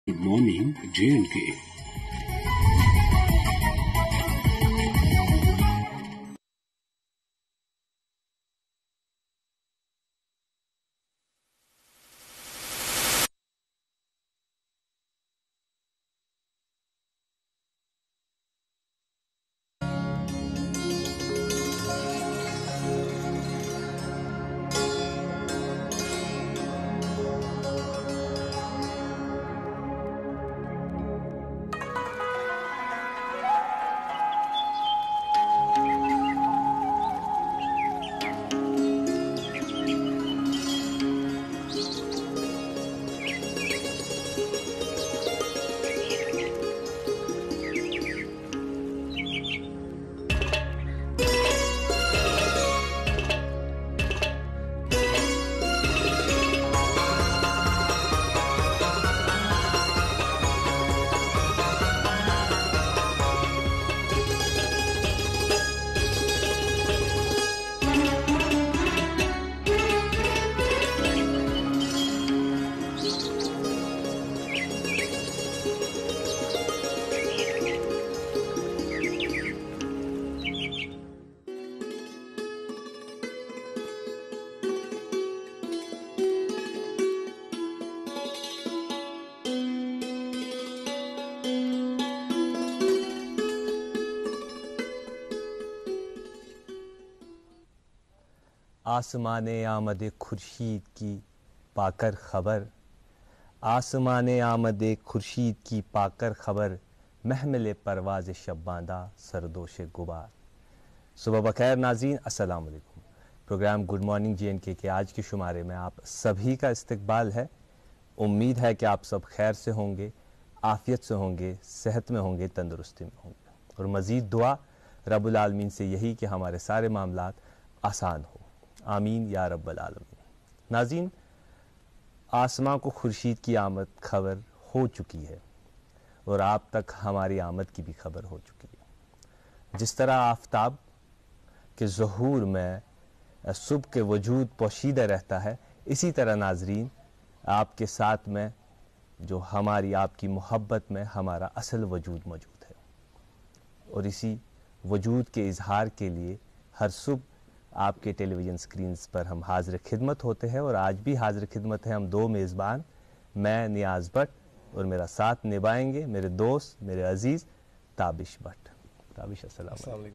Morning J&K. آسمان آمد خورشید کی پاکر خبر، آسمان آمد خورشید کی پاکر خبر، محمل پرواز شباندہ سردوش غبار۔ صبح بخیر ناظرین، السلام علیکم۔ Programme good morning J and K آج کے شمارے میں آپ سبھی کا استقبال ہے۔ امید ہے کہ آپ سب خیر سے ہوں گے، عافیت سے ہوں گے، صحت میں ہوں گے، تندرستی میں ہوں گے، اور مزید دعا رب العالمین سے یہی کہ ہمارے سارے معاملات آسان ہو، آمین یا رب العالمین۔ ناظرین، آسمان کو خورشید کی آمد خبر ہو چکی ہے اور آپ تک ہماری آمد کی بھی خبر ہو چکی ہے۔ جس طرح آفتاب کے ظہور میں صبح کے وجود پوشیدہ رہتا ہے، اسی طرح ناظرین آپ کے ساتھ میں جو ہماری آپ کی محبت میں ہمارا اصل وجود موجود ہے، اور اسی وجود کے اظہار کے لیے ہر صبح آپ کے ٹیلی ویژن سکرینز پر ہم حاضر خدمت ہوتے ہیں، اور آج بھی حاضر خدمت ہیں ہم دو میزبان، میں نیاز بٹ، اور میرا ساتھ نبھائیں گے میرے دوست، میرے عزیز تابش بٹ۔ تابش السلام علیکم۔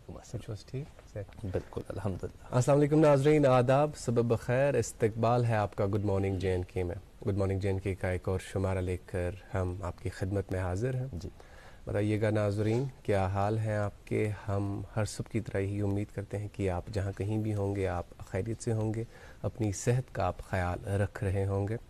بالکل الحمدللہ۔ السلام علیکم ناظرین، آداب، صبح بخیر، استقبال ہے آپ کا گڈ مارننگ جے اینڈ کے میں۔ گڈ مارننگ جے اینڈ کے کا ایک اور شمارہ لے کر ہم آپ کی خدمت میں حاضر ہیں۔ جی بتائیے گا ناظرین کیا حال ہیں آپ کے؟ ہم ہر صبح کی طرح ہی امید کرتے ہیں کہ آپ جہاں کہیں بھی ہوں گے آپ خیریت سے ہوں گے، اپنی صحت کا آپ خیال رکھ رہے ہوں گے۔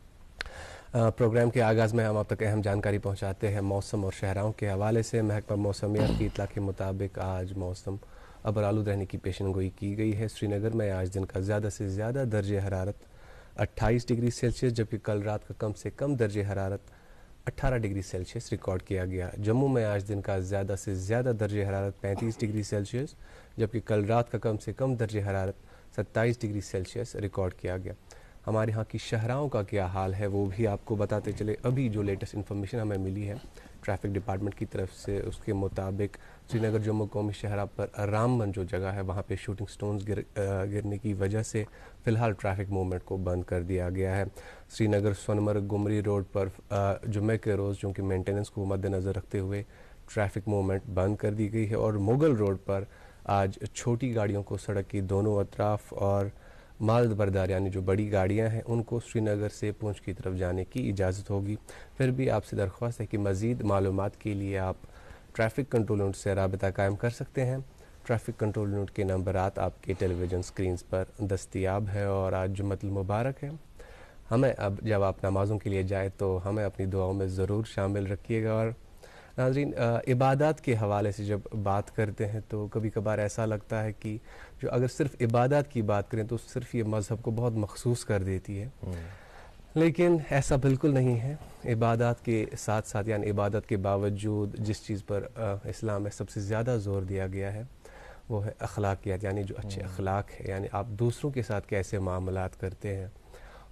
پروگرام کے آغاز میں ہم آپ تک اہم جانکاری پہنچاتے ہیں موسم اور شہراؤں کے حوالے سے۔ محکمہ موسمیات کی اطلاع کے مطابق آج موسم ابرآلود رہنے کی پیشن گوئی کی گئی ہے۔ سری نگر میں آج دن کا زیادہ سے زیادہ درجہ حرارت 28 ڈگری سیلسیس، جبکہ کل رات کا کم سے کم درجہ حرارت 18 ڈگری سیلسیس ریکارڈ کیا گیا۔ جموں میں آج دن کا زیادہ سے زیادہ درجہ حرارت 35 ڈگری سیلسیس، جبکہ کل رات کا کم سے کم درجہ حرارت 27 ڈگری سیلسیس ریکارڈ کیا گیا۔ ہمارے ہاں کی شہراؤں کا کیا حال ہے وہ بھی آپ کو بتاتے چلے۔ ابھی جو لیٹسٹ انفارمیشن ہمیں ملی ہے ٹریفک ڈپارٹمنٹ کی طرف سے، اس کے مطابق سری نگر جموں قومی شاہراہ پر رامبن جو جگہ ہے وہاں پہ شوٹنگ سٹونز گرنے کی وجہ سے فی الحال ٹریفک موومنٹ کو بند کر دیا گیا ہے۔ سری نگر سونمرگ گمری روڈ پر جمعہ کے روز جو کہ مینٹیننس کو مد نظر رکھتے ہوئے ٹریفک موومنٹ بند کر دی گئی ہے، اور مغل روڈ پر آج چھوٹی گاڑیوں کو سڑک کی دونوں اطراف اور مال بردار یعنی جو بڑی گاڑیاں ہیں ان کو سری نگر سے پونچھ کی طرف جانے کی اجازت ہوگی۔ پھر بھی آپ سے درخواست ہے کہ مزید معلومات کے لیے آپ ٹریفک کنٹرول یونٹ سے رابطہ قائم کر سکتے ہیں۔ ٹریفک کنٹرول یونٹ کے نمبرات آپ کے ٹیلی ویژن سکرینز پر دستیاب ہے، اور آج جمعۃ المبارک ہے۔ ہمیں اب جب آپ نمازوں کے لیے جائے تو ہمیں اپنی دعاؤں میں ضرور شامل رکھیے گا۔ اور ناظرین، عبادات کے حوالے سے جب بات کرتے ہیں تو کبھی کبھار ایسا لگتا ہے کہ جو اگر صرف عبادات کی بات کریں تو صرف یہ مذہب کو بہت مخصوص کر دیتی ہے، لیکن ایسا بالکل نہیں ہے۔ عبادات کے ساتھ ساتھ یعنی عبادت کے باوجود جس چیز پر اسلام میں سب سے زیادہ زور دیا گیا ہے وہ ہے اخلاقیات، یعنی جو اچھے اخلاق ہے، یعنی آپ دوسروں کے ساتھ کیسے معاملات کرتے ہیں۔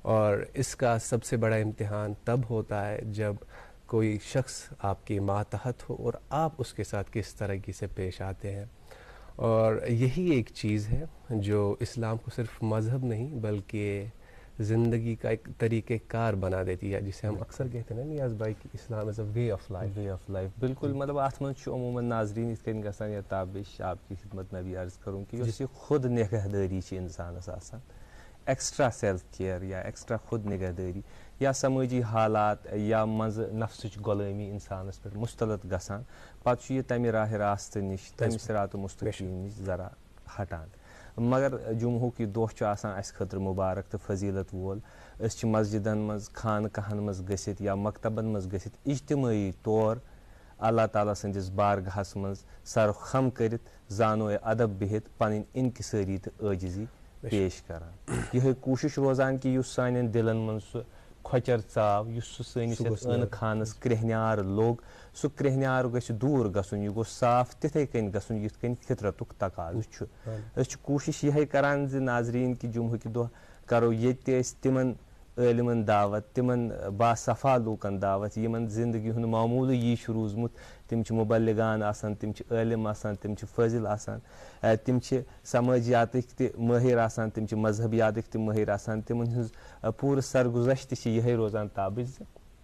اور اس کا سب سے بڑا امتحان تب ہوتا ہے جب کوئی شخص آپ کے ماتحت ہو اور آپ اس کے ساتھ کس طرح سے پیش آتے ہیں. اور یہی ایک چیز ہے جو اسلام کو صرف مذہب نہیں بلکہ زندگی کا ایک طریقہ کار بنا دیتی ہے، جسے ہم اکثر کہتے ہیں نا نیاز بھائی کہ Islam is a way of life. Way of life بالکل. مطلب اتھ منٛز عموماً ناظرین یِتھ کٔنۍ گژھان یا تابش آپ کی خدمت میں بھی عرض کروں کہ یۄس یہ خود نگہداری چھِ اِنسانَس آسان، ایکسٹرا سیلف کیئر یا ایکسٹرا خود نگہداری یا سمٲجی حالات یا منٛزٕ نفسٕچ غلٲمی اِنسانَس پٮ۪ٹھ مُستلط گژھان، پَتہٕ چھُ یہِ تَمہِ راہِ راستہٕ نِش تَمہِ صراط مستقیٖم نِش ذرا ہٹان. مگر جمعہُک یہِ دۄہ چھُ آسان اَسہِ خٲطرٕ مُبارک تہٕ فضیٖلت وول. أسۍ چھِ مسجدن منٛز خانقاہن منٛز گٔژھِتھ یا مکتبن منٛز گٔژھِتھ اجتمٲعی طور اللہ تعالیٰ سٕنٛدِس بارگاہس منٛز سر خم کٔرِتھ زانو ادب بِہِتھ پنٕنۍ انکسٲری تہٕ عٲجزی پیش کران. یِہے کوٗشش روزان کہِ یُس سانٮ۪ن دِلن منٛز سُہ کھۄچر ژاو، یُس سُہ سٲنِس یتھ ٲنہٕ خانس کرٛیٚہنیار لوٚگ، سُہ کرٛیٚہنیار گژھِ دوٗر گژھُن. یہِ گوٚژھ صاف تِتھے کٔنۍ گژھُن یِتھ کٔنۍ فطرتُک تقاضہٕ چھُ. أسۍ چھِ کوٗشش یِہے کران زِ ناظریٖن کہِ جمعہُکہِ دۄہ کرو ییٚتہِ تہِ أسۍ تِمن عٲلمن دعوت، تِمن باصفا لوٗکن دعوت یِمن زندگی ہُنٛد معموٗلٕے یی چھُ روٗزمُت. تِم چھِ مُبلِغان آسان، تِم چھِ عٲلم آسان، تِم چھِ فٲضِل آسان، تِم چھِ سمٲجیاتٕکۍ تہِ مٲہِر آسان، تِم چھِ مذہبیاتٕکۍ تہِ مٲہِر آسان. تِمن ہٕنٛز پوٗرٕ سرگُزشت چھِ یِہے روزان تابٕچ زِ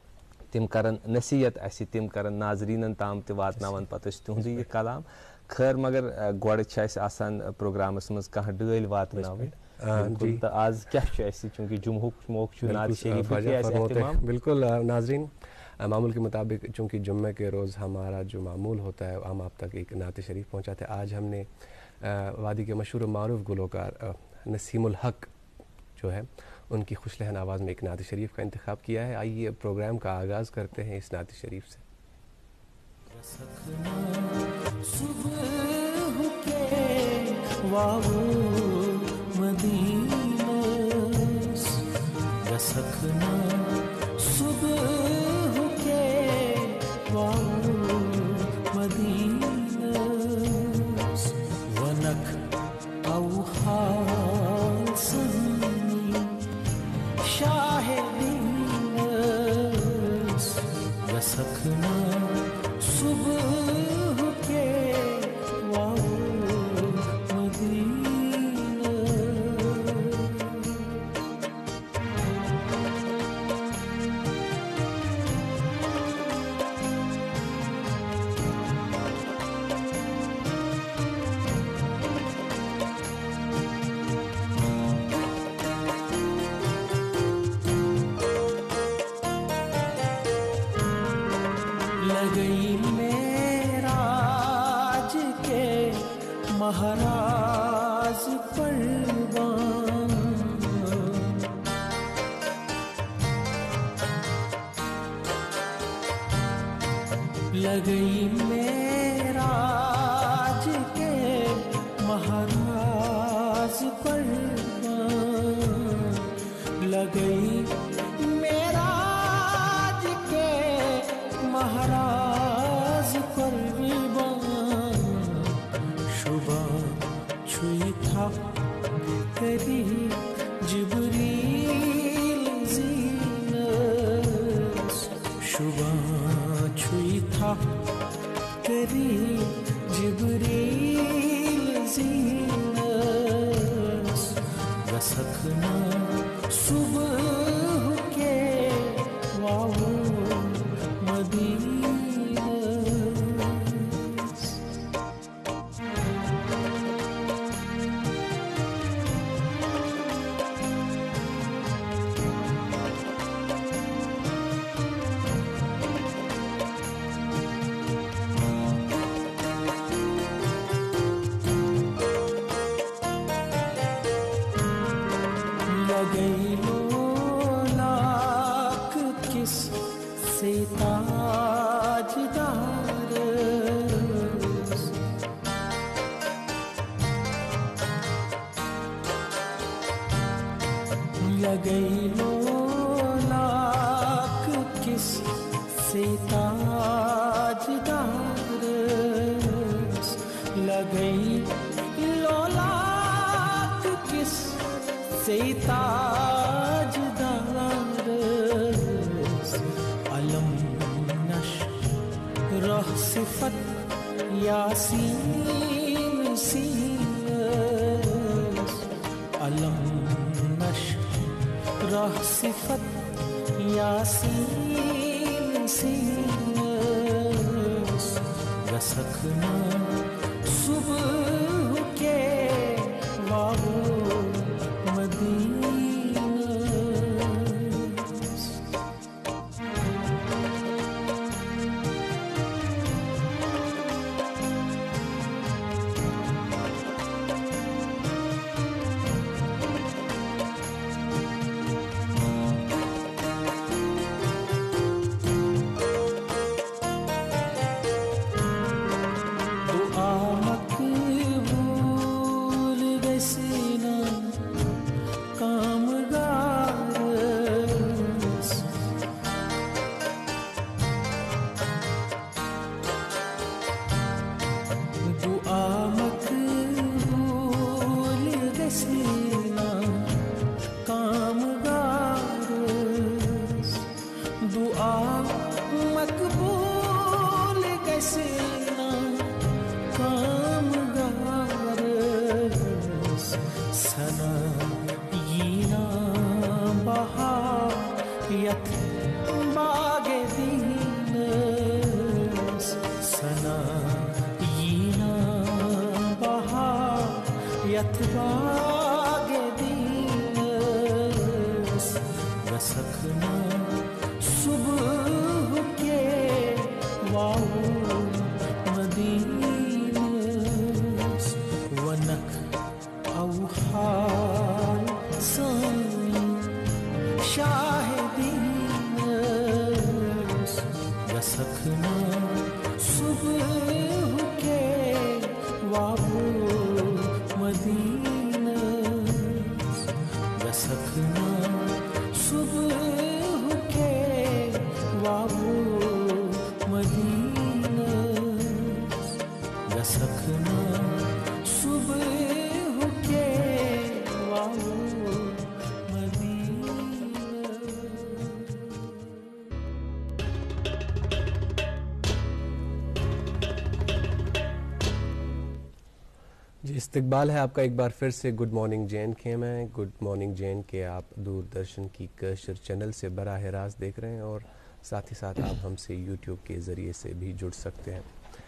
تِم کرن نصیحت اسہِ، تِم کرن ناظریٖنن تام تہِ واتناون پتہٕ أسۍ تِہُنٛدُے یہِ کلام. خٲر مگر گۄڈٕ چھِ اسہِ آسان پروگرامس منٛز کانٛہہ ڈٲلۍ واتناوٕنۍ. تہٕ آز کیاہ چھُ اسہِ چوٗنٛکہِ جمعہُک موقعہٕ چھُ نعت شریٖف. بالکل ناظرین، معمول کے مطابق چونکہ جمعہ کے روز ہمارا جو معمول ہوتا ہے ہم آپ تک ایک نعت شریف پہنچاتے ہیں. آج ہم نے وادی کے مشہور و معروف گلوکار نسیم الحق جو ہے ان کی خوش لہن آواز میں ایک نعت شریف کا انتخاب کیا ہے. آئیے پروگرام کا آغاز کرتے ہیں اس نعت شریف سے. مہراز پروان لگئی معراج کے مہراز پروان لگئی معراج کے مہراز پروان چھوئی تھا تیری جبریل زینس شبہ چھوئی تھا تیری جبریل زینس رسکنا صبح کے واو مدینہ. لگئی لولاک کس سے تاجدار لگئی لولاک کس سے تاجدار لگئی لولاک کس سے تاجدار صفت یاسین سینس علم نشرح صفت یاسین سینس رسکنا صبح کے واو مدینہ استقبال ہے آپ کا ایک بار پھر سے گڈ مارننگ جے این کے میں. گڈ مارننگ جے این کے آپ دوردرشن کی کشر چینل سے براہ راست دیکھ رہے ہیں اور ساتھ ہی ساتھ آپ ہم سے یوٹیوب کے ذریعے سے بھی جڑ سکتے ہیں.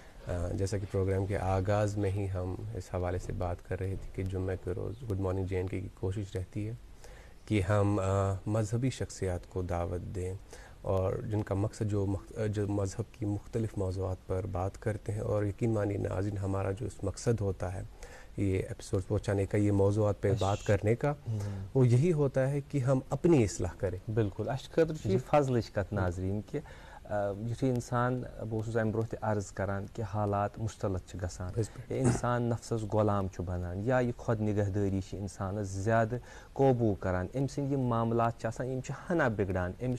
جیسا کہ پروگرام کے آغاز میں ہی ہم اس حوالے سے بات کر رہے تھے کہ جمعہ کے روز good morning J N K کی کوشش رہتی ہے کہ ہم مذہبی شخصیات کو دعوت دیں اور جن کا مقصد جو مذہب کی مختلف موضوعات پر بات کرتے ہیں. اور یقین مانی ناظرین ہمارا جو اس مقصد ہوتا ہے یہ ایپیسوڈ پہنچانے کا, یہ موضوعات پہ بات کرنے کا, وہ یہی ہوتا ہے کہ ہم اپنی اصلاح کریں. بالکل اس خاطر یہ فضلچ کت ناظرین کہ یتھے انسان بہت امہ برہ تہ عرض کران کہ حالات مستلط گژھان, انسان نفسس غلام بنان یا یہ خود نگہداری انسانس زیادہ قوبو کران, ام سند یہ معاملات یم ہنا بگڑان, امس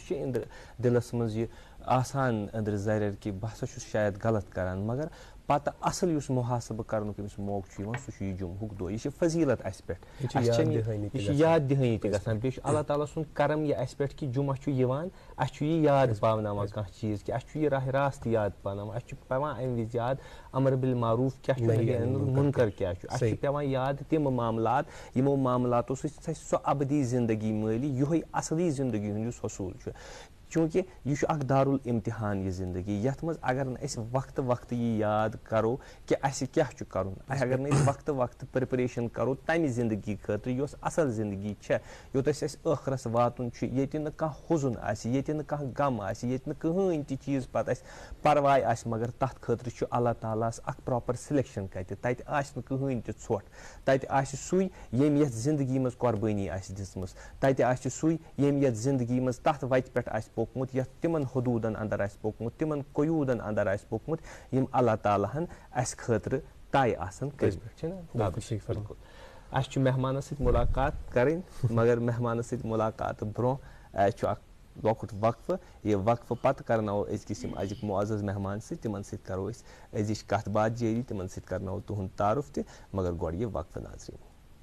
دلس مز یہ آسان اندر زریر کہ بہ ہسا چھس شاید غلط کران, مگر پتہ اصل اس محاسبہ کرنک امس موقع سہ یہ جمعہ دہ, یہ فضیلت اس پہ, یہ یاد دہانی تہ گژھان, بیٚیہِ چھُ اللہ تعالیٰ سُنٛد کرم یہ اس پہ کہ جمعہ چھُ یوان, اس چھُ یہ یاد پاوناوان کانٛہہ چیز کہ اس چھُ یہ راہ راست یاد پاوناوان, اس چھُ پیوان امہِ وز یاد امر بالمعروف کیا چھُ نہی عن المنکر کیا چھُ, اس چھُ پیوان یاد تم معاملات یمو معاملاتو سۭتۍ سۄ ابدی زندگی مٲلی یہوے اصلی زندگی ہُنٛد یُس حصوٗل چھُ. چونکہ یہ دارالامتحان یہ زندگی یت مز اگر نہ وقت وقت یہ یاد کرو کہ اس کیا کرن, اگر نہ وقت وقت پریپریشن کرو تمہ زندگی خاطر یس اصل زندگی یوت ٲخرس واتن یہ نہ کانٛہہ حزن آسہِ, یہ نہ کانٛہہ غم آسہِ, یہ نہ کٕہٕنۍ تہِ چیز پتہ پرواے آسہِ, مگر تتھ خاطر چھُ اللہ تعالیٰ اکھ پراپر سلیکشن کتہِ تتہِ آسہِ نہٕ کٕہٕنۍ تہِ ژھۄٹھ, تتہِ آسہِ سُے ییٚمۍ یتھ زندگی منٛز قۄربٲنی آسہِ دِژمٕژ, تتہِ آسہِ سُے ییٚمۍ یتھ زندگی منٛز تتھ وتہِ پٮ۪ٹھ آسہِ پوٚکمُت یتھ تمن حدوٗدن اندر آسہِ پوٚکمُت, تمن قیوٗدن اندر آسہِ پوٚکمُت یم اللہ تعالیٰ ہن اسہِ خٲطرٕ طے آسن کٔرمٕتۍ. اسہِ چھُ مہمانس سۭتۍ ملاقات کرٕنۍ, مگر مہمانس سۭتۍ ملاقات برونٛہہ چھُ اکھ لۄکُٹ وقفہٕ, یہ وقفہٕ پتہٕ کرناوو أزکِس یم أزِکۍ معزز مہمان سۭتۍ, تمن سۭتۍ کرو أسۍ أزِچ کتھ باتھ جٲری, تمن سۭتۍ کرناوو تُہُنٛد تعارُف تہِ, مگر گۄڈٕ یہِ وقفہٕ ناظریٖن.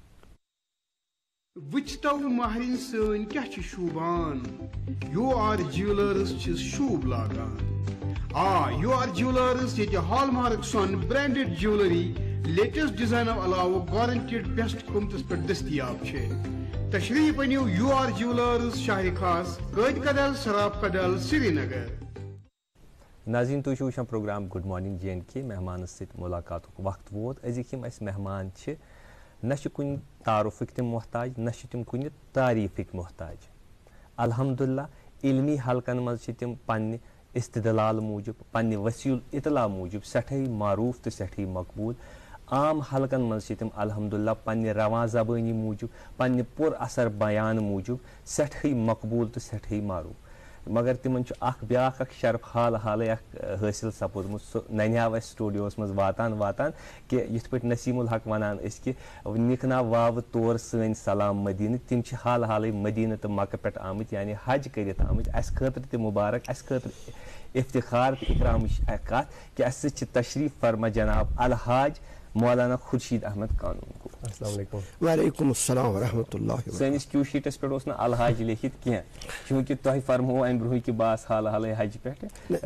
وچھتو مہرین سن کیا چھ شوبان, یو آر جیولرز چھ شوب لاگان, UR Jewelers یہ ہالمارک سون برانڈڈ جیولری لیٹسٹ ڈیزائن علاوہ گارنٹیڈ بیسٹ قیمتس پہ دستیاب ہے. تشریف انیو UR Jewelers شاہ خاص قائد کدل سراب کدل سری نگر. ناظرین تھی وچھان پروگرام گڈ مارننگ J&K مہمان ست ملاقات وقت ووت. ازک یم اس مہمان نہ کن تعارفک تم محتاج نہ تم کن تعریفک محتاج. الحمدللہ علمی حلقن مز تم پنہ استدلال موجب پنہ وسیع اطلاع موجب سٹھائی معروف تو سٹھائی مقبول. عام حلقن مز تم الحمدللہ پنہ رواں زبانی موجب پنہ پر اثر بیان موجب سٹھائی مقبول تو سٹھائی معروف. مگر تمن بیاکھ شرف حال حالے حاصل سپودمت سہ ننیاو اس سٹوڈیوس مز واتان کہ یت پہ نسیم الحق ونان اس کہ نکنا واو طور سن سلام مدینہ تم حال حالے مدینہ تو مکہ پہ آمت یعنی حج کرت آمت. اس خاطر تہ مبارک اس خاطر افتخار تو اکرام کت کہ اس تشریف فرما جناب الحاج مولانا خورشید احمد قانون کو. السلام علیکم. وعلیکم السلام ورحمۃ اللہ. سنس کیو شیٹس پہ نا الحاج لکھت کی چونکہ تہ فرمو ام برہ کہ باس حال حال حج پہ.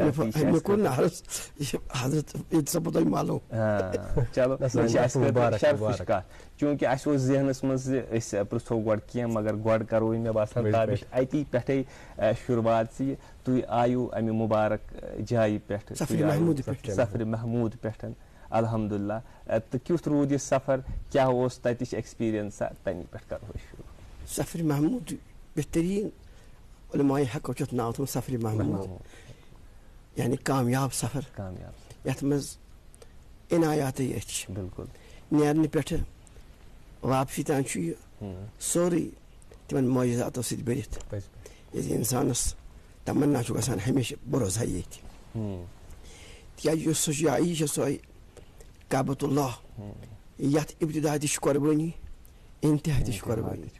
چلو شرف کت چونکہ اس ذہنس مز پرژھو گۄڈٕ کینٛہہ مگر گۄڈٕ کرو مےٚ باسان تابش اتی پٮ۪ٹھے شروعات سے تُہۍ آیو امہِ مبارک جایہِ پٮ۪ٹھ سفر محمود پٮ۪ٹھ الحمدللہ. تو کیُتھ روٗد یہِ سفر کیٛاہ اوس تتِچ ایکسپیرینسا تمی پٮ۪ٹھ کرو شروع. سفر محمود بہترین علماء حق چھُ ناو تھوٚمُت سفر محمود یعنی کامیاب سفر یتھ منٛز عنایاتٕے أچھ بالکل نیرنہٕ پٮ۪ٹھٕ واپسی تام چھُ یہِ سورُے تِمن معجزاتو سۭتۍ بٔرِتھ ییٚلہِ اِنسانس تمنا چھُ گژھان ہمیشہِ بہٕ روزٕ ہا ییٚتہِ تِکیٛازِ یُس سُہ جاے چھِ سۄے کعبۃ اللہ یتھ ابتدا تہِ چھِ قۄربٲنی انتہا تہِ چھِ قۄربٲنی.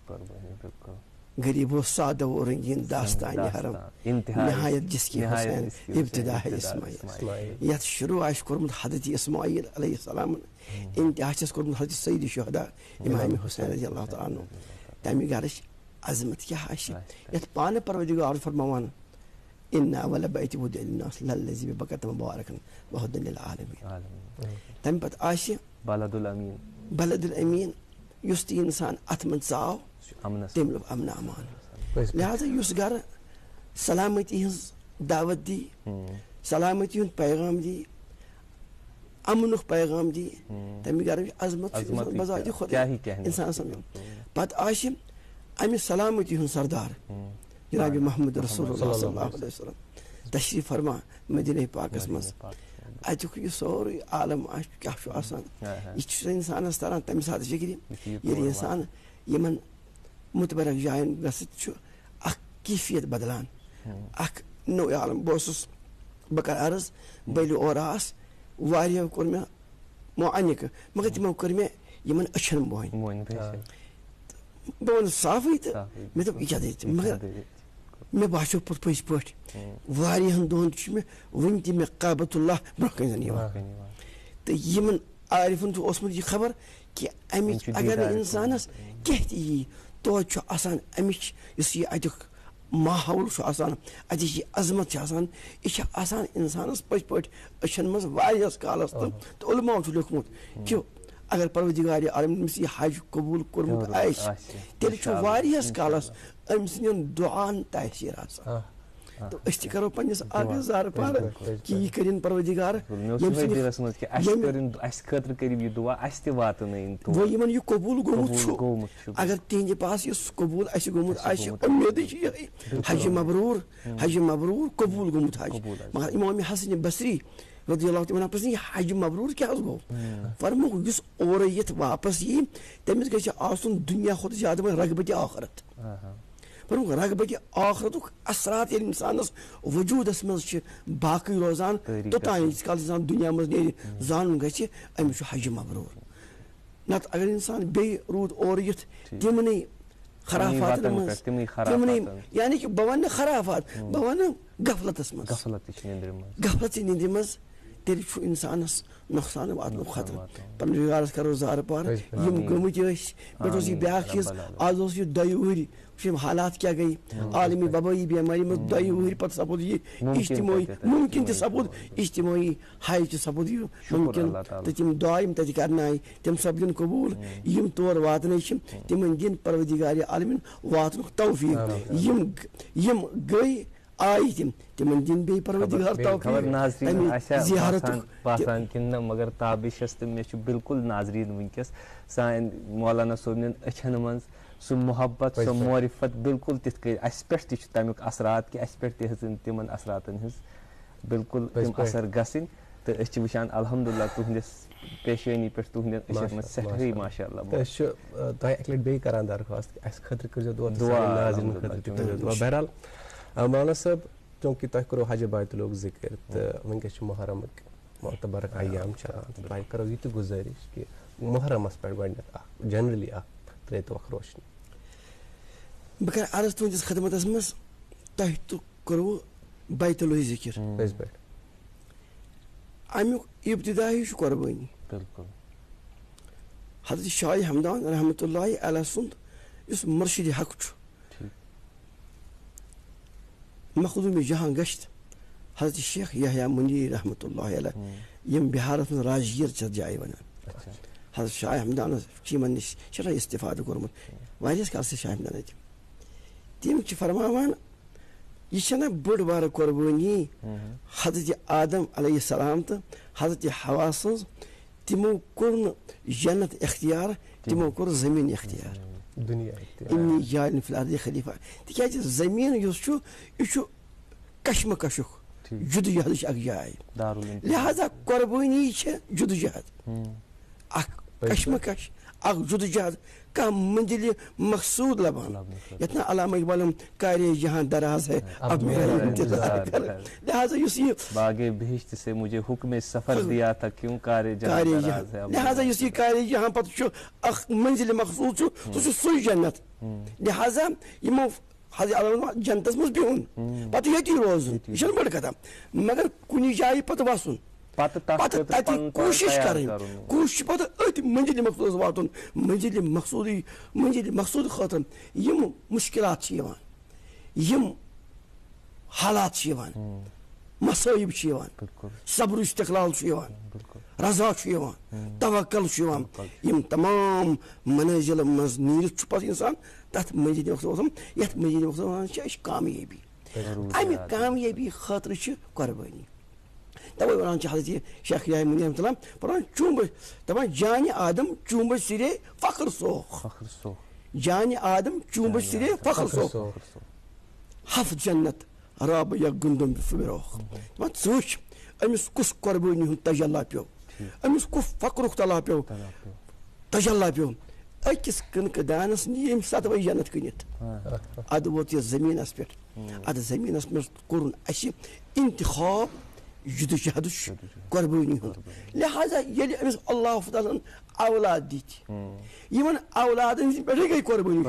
غریب و سادہ و رنگین داستان حرم نہایت جس کی حسین ابتدا ہے اسماعیل یتھ شروع آسہِ کوٚرمُت حضرت اسماعیل علیہ السلام انتہا چھس کوٚرمُت حضرت سید شہدا امام حسین رضی اللہ تعالیٰ عنہ. تمہِ گرٕچ عظمت کیٛاہ آسہِ یتھ پانہٕ پروردگار فرماوان انا اول بیت وضع للناس للذی ببکۃ مبارکا وہدی للعالمین. تمہِ پتہٕ آسہِ بلد الامین بلد الامین یُس تہِ انسان اتھ منٛز ژاو تٔمۍ لوٚب امن امان. لہذا یُس گرٕ سلامتی ہٕنٛز دعوت دی سلامتی ہُنٛد پیغام دی امنُک پیغام دی تمہِ گرٕچ عظمت بذاتِ خود انسان سمجھو. پتہٕ آسہِ امہِ سلامتی ہُنٛد سردار جناب محمد رسول اللہ صلی اللہ علیہ وسلم تشریف فرما مدینہ پاکس منٛز. اتیُک یہِ سورُے عالم آسہِ کیٛاہ چھُ آسان یہِ چھُ انسانس تران تمہِ ساتہٕ فکرِ ییٚلہِ انسان یِمن متبرک جاین گژھِتھ چھُ اکھ کیفیت بدلان اکھ نوٚو عالم. بہٕ اوسُس بہٕ کرٕ عرض بٔلۍ اورٕ آس واریاہو کوٚر مےٚ معانِکہٕ مگر تِمو کٔر مےٚ یِمن أچھن بونہِ. بہٕ ونہٕ صافٕے تہٕ مےٚ دوٚپ یہِ کیٛاہ دٔلیٖل مگر مےٚ باسیو پوٚت پٔزۍ پٲٹھۍ واریاہن دۄہن چھُ مےٚ وُنہِ تہِ مےٚ کعبۃ اللہ برونٛہہ کَنۍ زن یِوان تہٕ یِمن عارفن چھُ اوسمُت یہِ خبر کہِ امِچ اگر نہٕ انسانس کینٛہہ تہِ یی توتہِ چھُ آسان امِچ یُس یہِ اتیُک ماحول چھُ آسان اتِچ یہِ عظمت چھِ آسان یہِ چھِ آسان انسانس پٔزۍ پٲٹھۍ أچھن منٛز واریاہس کالس تہٕ علماہو چھُ لیوٚکھمُت کہِ اگر پروردگارِ عالم أمِس یہِ حج قبوٗل کوٚرمُت آسہِ تیٚلہِ چھُ واریاہس کالس أمۍ سٕنٛدٮ۪ن دُعاہن تاثیٖر آسان. تہٕ أسۍ تہِ کرو پننِس اگزار پارٕ کہِ یہِ کٔرِنۍ پروردگار وۄنۍ یِمن یہِ قبوٗل گوٚمُت چھُ اگر تِہنٛدِ پاس یُس قبوٗل آسہِ گوٚمُت آسہِ اُمیدٕے چھِ یِہے حج مبروٗر قبوٗل گوٚمُت حج. مگر امام حسن بصری رضی اللہ تعالیٰ عنہ یہِ حج مبروٗر کیٛاہ حظ گوٚو فرمووُکھ یُس اورٕ یِتھ واپس یی تٔمِس گژھِ آسُن دُنیا کھۄتہٕ زیادٕ وۄنۍ رغبتِ آخرت. فرمووُکھ رغبتِ آخرتُک اثرات ییٚلہِ انسانس وجوٗدس منٛز چھِ باقٕے روزان توٚتانۍ ییٖتِس کالس انسان دُنیا منٛز نیرِ زانُن گژھِ أمِس چھُ حج مبروٗر. نتہٕ اگر انسان بیٚیہِ روٗد اورٕ یِتھ تِمنٕے خرافاتن منٛز تِمنٕے یعنی کہِ بہٕ ونہٕ نہٕ خرافات بہٕ ونہٕ غفلتس منٛز غفلتٕچ نیندرِ منٛز تیٚلہِ چھُ اِنسانَس نۄقصان واتنُک خطرٕ پَنُن رِگارَس کَرو زارٕ پارٕ یِم گٔمٕتۍ ٲسۍ پٮ۪ٹھ اوس یہِ بیٛاکھ چیٖز آز اوس یہِ دۄیہِ وٕہٕرۍ وٕچھ یِم حالات کیٛاہ گٔے عالمی وبٲیی بٮ۪مارِ منٛز دۄیہِ وٕہٕرۍ پَتہٕ سپُد یہِ اجتمٲعی مُمکِن تہِ سپُد اجتمٲعی حج تہِ سپُد یہِ مُمکِن تہٕ تِم دعا یِم تَتہِ کَرنایہِ تِم سپدن قبوٗل یِم تور واتنٕے چھِ تِمن دِن پروردِگارِ عالمیٖن واتنُک توفیٖق یِم گٔے آیہِ تِمن دِن بیٚیہِ پروردِگار توفیٖق زِیارتُک باسان کِنہٕ نہ مگر تابشس تہٕ مےٚ چھُ بِلکُل ناظریٖن وٕنکٮ۪س سانہِ مولانا صٲبنٮ۪ن أچھن منٛز سُہ محبت سۄ معرفت بِلکُل تِتھ کٔنۍ اَسہِ پٮ۪ٹھ تہِ چھُ تَمیُک اثرات کہِ اَسہِ پٮ۪ٹھ تہِ ہیٚژٕن تِمن اثراتن ہٕنٛز بِلکُل تِم اثر گژھٕنۍ تہٕ أسۍ چھِ وٕچھان الحمدُاللہ تُہنٛدِس پیشٲنی پٮ۪ٹھ تُہنٛدٮ۪ن أچھن منٛز سٮ۪ٹھاہٕے ماشاء اللہ أسۍ چھِ تۄہہِ اَکہِ لَٹہِ بیٚیہِ کران درخواست کہِ اَسہِ خٲطرٕ کٔرۍزیو دُعا بہرحال مولانا صٲب چوٗنٛکہِ تۄہہِ کوٚروٕ حجہِ بیتُلُک ذِکر تہٕ وٕنکٮ۪س چھُ محرمٕکۍ معتبر ایام چلان تہٕ تۄہہِ کَرو یہِ تہِ گُزٲرِش کہِ محرمس پٮ۪ٹھ گۄڈٕنٮ۪تھ اکھ جنرلی اکھ ترٛٲیتو اکھ روشنی. بہٕ کَرٕ عرض تُہنٛدِس خدمتس منٛز تۄہہِ تہِ کوٚروٕ بیتُلٕچ ذِکر پٔزۍ پٲٹھۍ امیُک ابتدایی چھُ قۄربٲنی حضرت شاہِ ہمدان رحمتہ اللہ علیہ سُنٛد یُس مُرشِدِ حق چھُ مخدوٗمِ جہاں گٔژھِتھ حضرت شیخ یحیٰ منیٖر رحمتہ اللہ علیہ یِم بِہارس منٛز راجگیٖر چھِ جایہِ وَنان حضرت شاہِ ہمدانس چھِ یِمن نِش سٮ۪ٹھاہ اِستِفادٕ کوٚرمُت واریاہس کالس چھِ شاہِ ہمدان اَتہِ تِم چھِ فرماوان یہِ چھَنہ بٔڑ بارٕ قۄربٲنی حضرت آدم علیہ السلام تہٕ حضرت حوا سٕنٛز تِمو کوٚر نہٕ جنت اختیار تِمو کوٚر زٔمیٖن اختیار اِنی جاعلٌ فِی الْأَرْضِ خلیٖفہ تِکیٛازِ زٔمیٖن یُس چھُ یہِ چھُ کشمکشُک جُدٕجہدٕچ اکھ جاے لہٰذا قۄربٲنی چھےٚ جُدٕجہد اکھ کشمکش اکھ جُدٕجہد کانٛہہ منزلہِ مقصوٗد لبان یتھ نہٕ علامہ اقبالن کارے جہاں دراز ہے اب میرا انتظار کر لہٰذا یُس یہ باغے بہشت سے مجھے حکم سفر دیا تھا کیوں کارے جہاں لہٰذا یُس یہِ کارے جہاں پتہٕ چھُ اکھ منزلہِ مقصوٗد چھُ سُہ چھُ سُے جنت لہٰذا یِمو جنتس منٛز بِہُن پتہٕ ییٚتی روزُن یہِ چھنہٕ بٔڑ کتھا مگر کُنہِ جایہِ پتہٕ وسُن پتہٕ تتہِ کوٗشش کرٕنۍ کوٗشش پتہٕ أتھۍ منزلہِ مقصوٗدس واتُن منزلہِ مقصوٗد خٲطرٕ یِم مُشکلات چھِ یِوان یِم حالات چھِ یِوان مصٲیب چھِ یِوان صبر استقلال چھُ یِوان رضا چھُ یِوان توکل چھُ یِوان یِم تمام منٲزِل منٛز نیٖرِتھ چھُ پتہٕ اِنسان تتھ منزلہِ مقصوٗد واتان یتھ منزلہِ مقصوٗد وَنان چھِ أسۍ کامیٲبی امہِ کامیٲبی خٲطرٕ چھِ قۄربٲنی توے ونان چھِ حضرت شیخ یحیٰ منیٖر رحمتہ اللہ پران چوٗنٛبہٕ دپان جانہِ آدم چوٗنٛبہٕ سِرے فخر سوخ جانہِ آدم چوٗنٛبہٕ سِرے فخر سوخ ہفتہٕ جنت رابہٕ یا گُندم فِروخ دپان ژٕ وٕچھ أمِس کُس قۄربٲنی ہُنٛد تجلا پیوٚو أمِس کُس فخرُک تلا پیوٚو تجلا پیوٚو أکِس کٕنکہٕ دانس نی أمۍ 7 جنت کٕنِتھ ادٕ ووت یہِ زٔمیٖنس پٮ۪ٹھ ادٕ زٔمیٖنس منٛز کوٚرُن اَسہِ انتخاب جُدٕجہدٕچ قۄربٲنی ہُنٛد لہٰذا ییٚلہِ أمِس اللہ تعالیٰ ہن اولاد دِتۍ یِمن اولادن ہٕنٛدِ پٮ۪ٹھٕے گٔے قۄربٲنی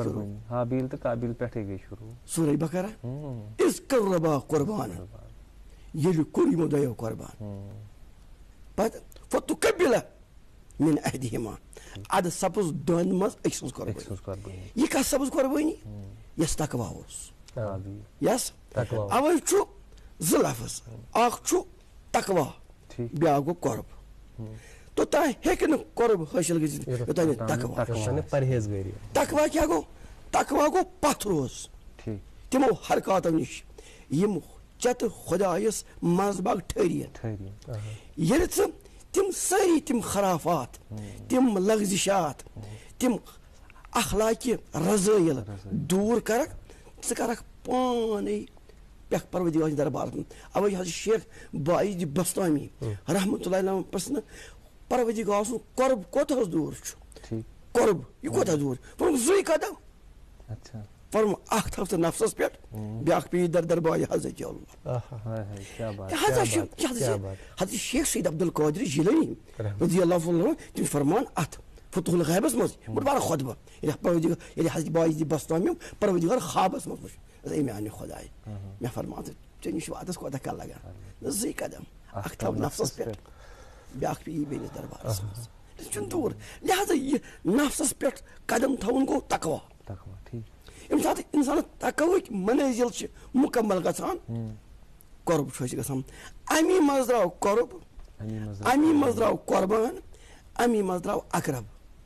شروٗع سورہ بقرہ اِذ قربا قربان ییٚلہِ کوٚر یِمو دۄیو قۄربان پتہٕ فتُقبِلَ مِن احدِہِما ادٕ سپٕز دۄن منٛز أکۍ سٕنٛز قۄربٲنی یہِ کتھ سپٕز قۄربٲنی یۄس تقوا اوس یس اوے چھُ 2 لفظ اکھ چھُ تقوا بیٛاکھ گوٚو قۄرب توٚتانۍ ہیٚکہِ نہٕ قۄرب حٲصِل گٔژھِتھ یوٚتانۍ نہٕ تقوا کیٛاہ گوٚو تقوا گوٚو پتھ روز تِمو حرکاتو نِش یِم ژےٚ تہٕ خۄدایس منٛز باگ ٹھٔہرِتھ ییٚلہِ ژٕ تِم سٲری تِم خرافات تِم لغزِشات تِم اخلاقہِ رضٲیل دوٗر کرکھ ژٕ کرکھ پانے پٮ۪کھ پروردِگار سٕنٛدِ دربارس منٛز اوے حضرت شیخ باعزِ بستامی رحمتہ اللہ علیہ پرژھنہٕ پروردِگار سُنٛد قۄرب کوتاہ دوٗر چھُ قۄرب یہِ کوتاہ دوٗر فرمووُن 2 قدم فرمووُن اکھ تھاو ژٕ نفسس پٮ۪ٹھ بیٛاکھ پیٚیہِ دربارِ حضرت اللہ حضرت شیخ سید عبدالقادر جیلانی رضی اللہ عنہ تِم چھِ فرمان اتھ فتح الغیبس منٛز بوٚڑ بارٕ خۄطبہٕ ییٚلہِ حضرت باعزِ بستامی پروردِگار خوابس منٛز وٕچھ اے میانہِ خۄداے مےٚ فرماو ژےٚ نِش واتس کوتاہ کال لگان 2 قدم اکھ تھاو نفسس پٮ۪ٹھ بیٛاکھ پیٚیی بیٚیِس دربارس منٛز چھُنہٕ دوٗر لہذا یہِ نفسس پٮ۪ٹھ قدم تھاوُن گوٚو تقوا ییٚمہِ ساتہٕ اِنسانس تقوہٕکۍ منٲزِل چھِ مُکمل گژھان قۄرب چھُ اَسہِ گژھان امی منٛز درٛاو قۄرب امی منٛز درٛاو قۄربان امی منٛز درٛاو اقرب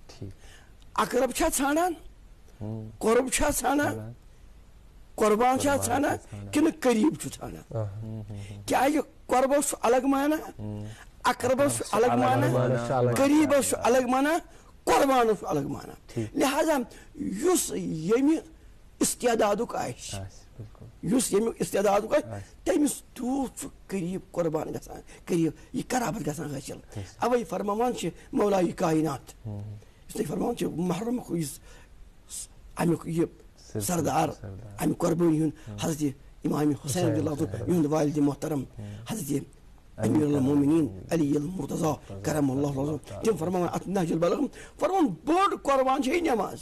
اقرب چھا ژھانڈان قۄرب چھا ژھانڈان قۄربان چھا ژھانڈان کِنہٕ قریٖب چھُ ژھانڈان کیٛازِ قۄربس چھُ الگ معنی اقربس چھُ الگ معنی قریٖبس چھُ الگ معنی قۄربانس چھُ الگ معنی لہذا یُس ییٚمہِ استعدادُک آسہِ یُس ییٚمیُک استعدادُک آسہِ تٔمِس تیوٗت چھُ قریٖب قۄربان گژھان قریٖب یہِ قرابت گژھان حٲصِل اَوَے فرماوان چھِ مولایہِ کاینات یُس تُہۍ فرماوان چھِ محرمُک یُس امیُک یہِ سردار امہِ قۄربٲنی ہُنٛد حضرتِ اِمامِ حُسین رضی اللہ عنہ یِہُنٛد والدِ محترم حضرتِ امیر المومنین علی المرتضیٰ کرم اللہ وجہہ تِم فرماوان اتھ نہج البلاغہ فرماوان بٔڑ قۄربان چھے نٮ۪ماز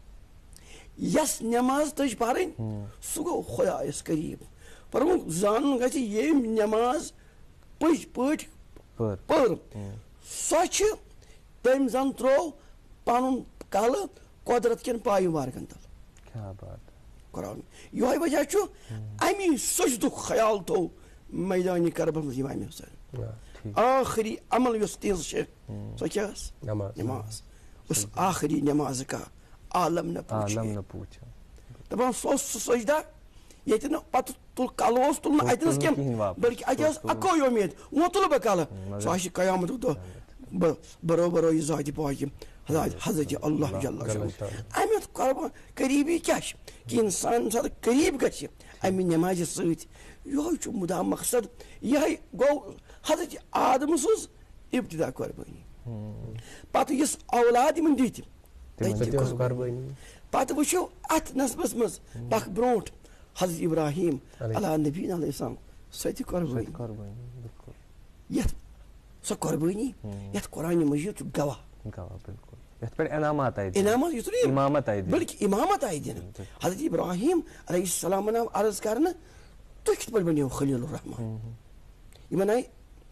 یۄس نٮ۪ماز تٔج پرٕنۍ سُہ گوٚو خۄدایس قریٖب فرماوُن زانُن گژھِ ییٚمۍ نٮ۪ماز پٔزۍ پٲٹھۍ پٔر سۄ چھِ تٔمۍ زن ترٛوو پنُن کلہٕ قۄدرت کٮ۪ن پایہِ مارگن تل قرآن یِہوے وجہ چھُ امی سجدُک خیال تھوٚو میدانہِ کربلس منٛز امامِ حُسین آخری عمل یۄس تِہنٛز چھِ سۄ کیٛاہ ٲس نٮ۪ماز اس آخری نٮ۪مازٕ کا عالم نہ پوٗچھے دپان سُہ اوس سُہ سجدہ ییٚتہِ نہٕ پتہٕ کلہٕ اوس تُلنہٕ اتنس کینٛہہ بٔلکہِ اتہِ ٲس اکوے اُمید وۄنۍ تُلہٕ بہٕ کلہٕ سُہ آسہِ قیامتُک دۄہ برابر یہِ ذاتہِ پاکہِ حضرتِ اللہ جل شانہ امیُک قۄربان قریٖبی کیٛاہ چھِ کہِ انسان ساتہٕ قریٖب گژھِ امہِ نٮ۪مازِ سۭتۍ یِہوے چھُ مُدا مقصد یِہوے گوٚو حضرتِ آدم سٕنٛز ابتدا قۄربٲنی پتہٕ یُس اولاد یِمن دِتۍ پتہٕ وٕچھو اتھ نسبس منٛز پکھ برونٛٹھ حضرت ابراہیم علیٰ نبی علیہ السلام سۄ تہِ قۄربٲنی یتھ سۄ قۄربٲنی یتھ قرآنِ مجیٖد چھُ گواہ بلکہِ امامت آیہِ دِنہٕ حضرت ابراہیم علیہ السلامن آو عرض کرنہٕ تُہۍ کِتھ پٲٹھۍ بنیو خلیل الرحمان یِمن آیہِ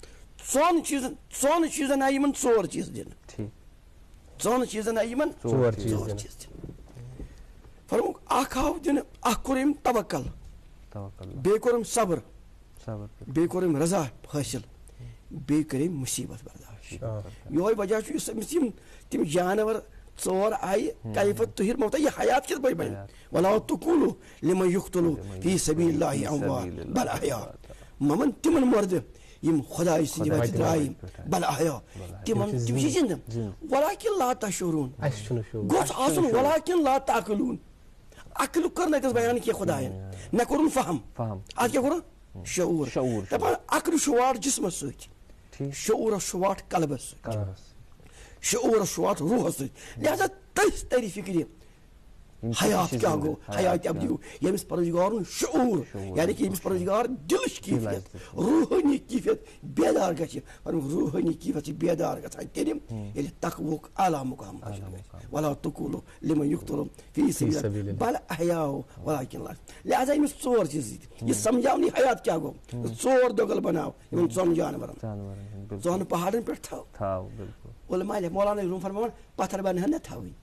ژۄن چیٖزن آیہِ یِمن ژور چیٖز دِنہٕ ژۄن چیٖزن آیہِ یِمن ژور چیٖز دِنہٕ فرموُکھ اکھ آو دِنہٕ اکھ کوٚر أمۍ توکل بیٚیہِ کوٚر أمۍ صبر بیٚیہِ کوٚر أمۍ رضا حٲصِل بیٚیہِ کٔر أمۍ مُصیبت برداشت یِہوے وجہ چھُ یُس أمِس یِم تِم جانور ژور آیہِ کیفیت تُہۍ مو تۄہہِ یہِ حیات کِتھ پٲٹھۍ بنہِ ولا تقولوا لمن يقتل في سبيل الله اموات بل احياء ممن تِمن مردٕ یِم خۄداے سٕنٛدِ وتہِ درٛایہِ بل احياء تِم چھِ زندٕ ولكن لا تشعرون گوٚژھ آسُن ولكن لا تعقلون عقلُک کٔر نہٕ اَتٮ۪س بیان کینٛہہ خۄداین مےٚ کوٚرُن فہم اتھ کیٛاہ کوٚرُن شعوٗر دپان عقلہِ چھُ واٹھ جسمس سۭتۍ شعوٗرس چھُ واٹھ قلبس سۭتۍ شعوٗرس چھُ واٹھ روحس سۭتۍ لہذا تٔتھۍ ترِ فِکرِ حیات کیٛاہ گوٚو حیاتِ ابدی ییٚمِس پروردگارُن شعوٗر یعنی کہِ ییٚمِس پروردگار دِلٕچ کیفیت روحٲنی کیفیت بیدار گژھِ روحٲنی کیفیت چھِ بیدار گژھان تیٚلہِ ییٚلہِ تقوہُک اعلیٰ مقام ولا تقولوا لمن يقتل في سبيل الله بل احياء ولكن لا لہذا أمِس ژور چیٖز دِتۍ یہِ سمجھاونہِ حیات کیٛاہ گوٚو ژور دۄگل بناو یِمن ژۄن جانورن ژۄن پہاڑن پٮ۪ٹھ تھاو مولانا روٗم فرماوان پتھر بنہن نہ تھاوٕنۍ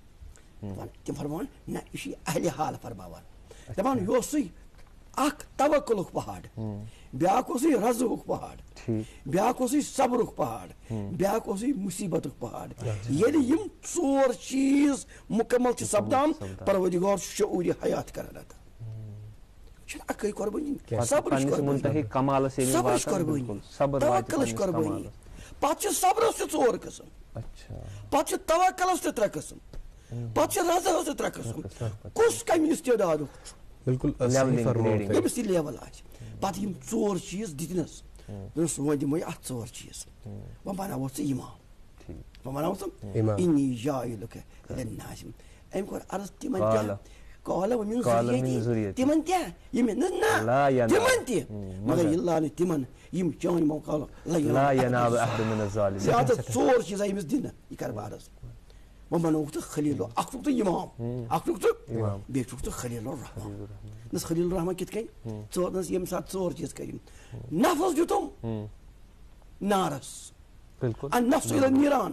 تِم فرماوان نہ یہِ چھُ اہلِ حال فرماوان دپان یہِ اوسُے اکھ توکلُک پہاڑ بیاکھ اوسُے رضہُک پہاڑ بیاکھ اوسُے صبرُک پہاڑ بیاکھ اوسُے مُصیبتُک پہاڑ ییٚلہِ یِم ژور چیٖز مُکمل چھِ سپدان پروردگار چھُ شعوٗرِ حیات کران عطا چھُنہٕ اکٕے قۄربٲنی صبرٕچ قۄربٲنی توکلٕچ قۄربٲنی پتہٕ چھِ صبرس تہِ ژور قٕسم پتہٕ چھِ توکلس تہِ ترٛےٚ قٕسم پتہٕ چھِ رضہس تہِ ترٛےٚ قٕسم کُس کمہِ استعدادُک ییٚمِس یہِ لیول آسہِ پتہٕ یِم ژور چیٖز دِتنس دوٚپنس وۄنۍ دِمے اتھ ژور چیٖز وۄنۍ بناوتھ ژٕ امام وۄنۍ بناوتھ ژٕ انی جاعلُکَ لِلناس أمۍ کوٚر عرض تِمن کیٛاہ قال ومن ذُرِّیَّتِی تِمن کیٛاہ یِم نہ تِمن تہِ مگر اِلا نہٕ تِمن یِم چٲنۍ موقعہٕ ژور چیٖز آیہِ أمِس دِنہٕ یہِ کر بہٕ عرض وۄنۍ بنووُکھ ژٕ خلیل اکھ چھُکھ ژٕ امام اکھ چھُکھ ژٕ بیٚیہِ چھُکھ ژٕ خلیل الرحمان دپُس خلیل الرحمان کِتھ کٔنۍ ژور ییٚمہِ ساتہٕ ژور چیٖز کٔرِم نفس دیُتُم نارس بالکل النفس الى النيران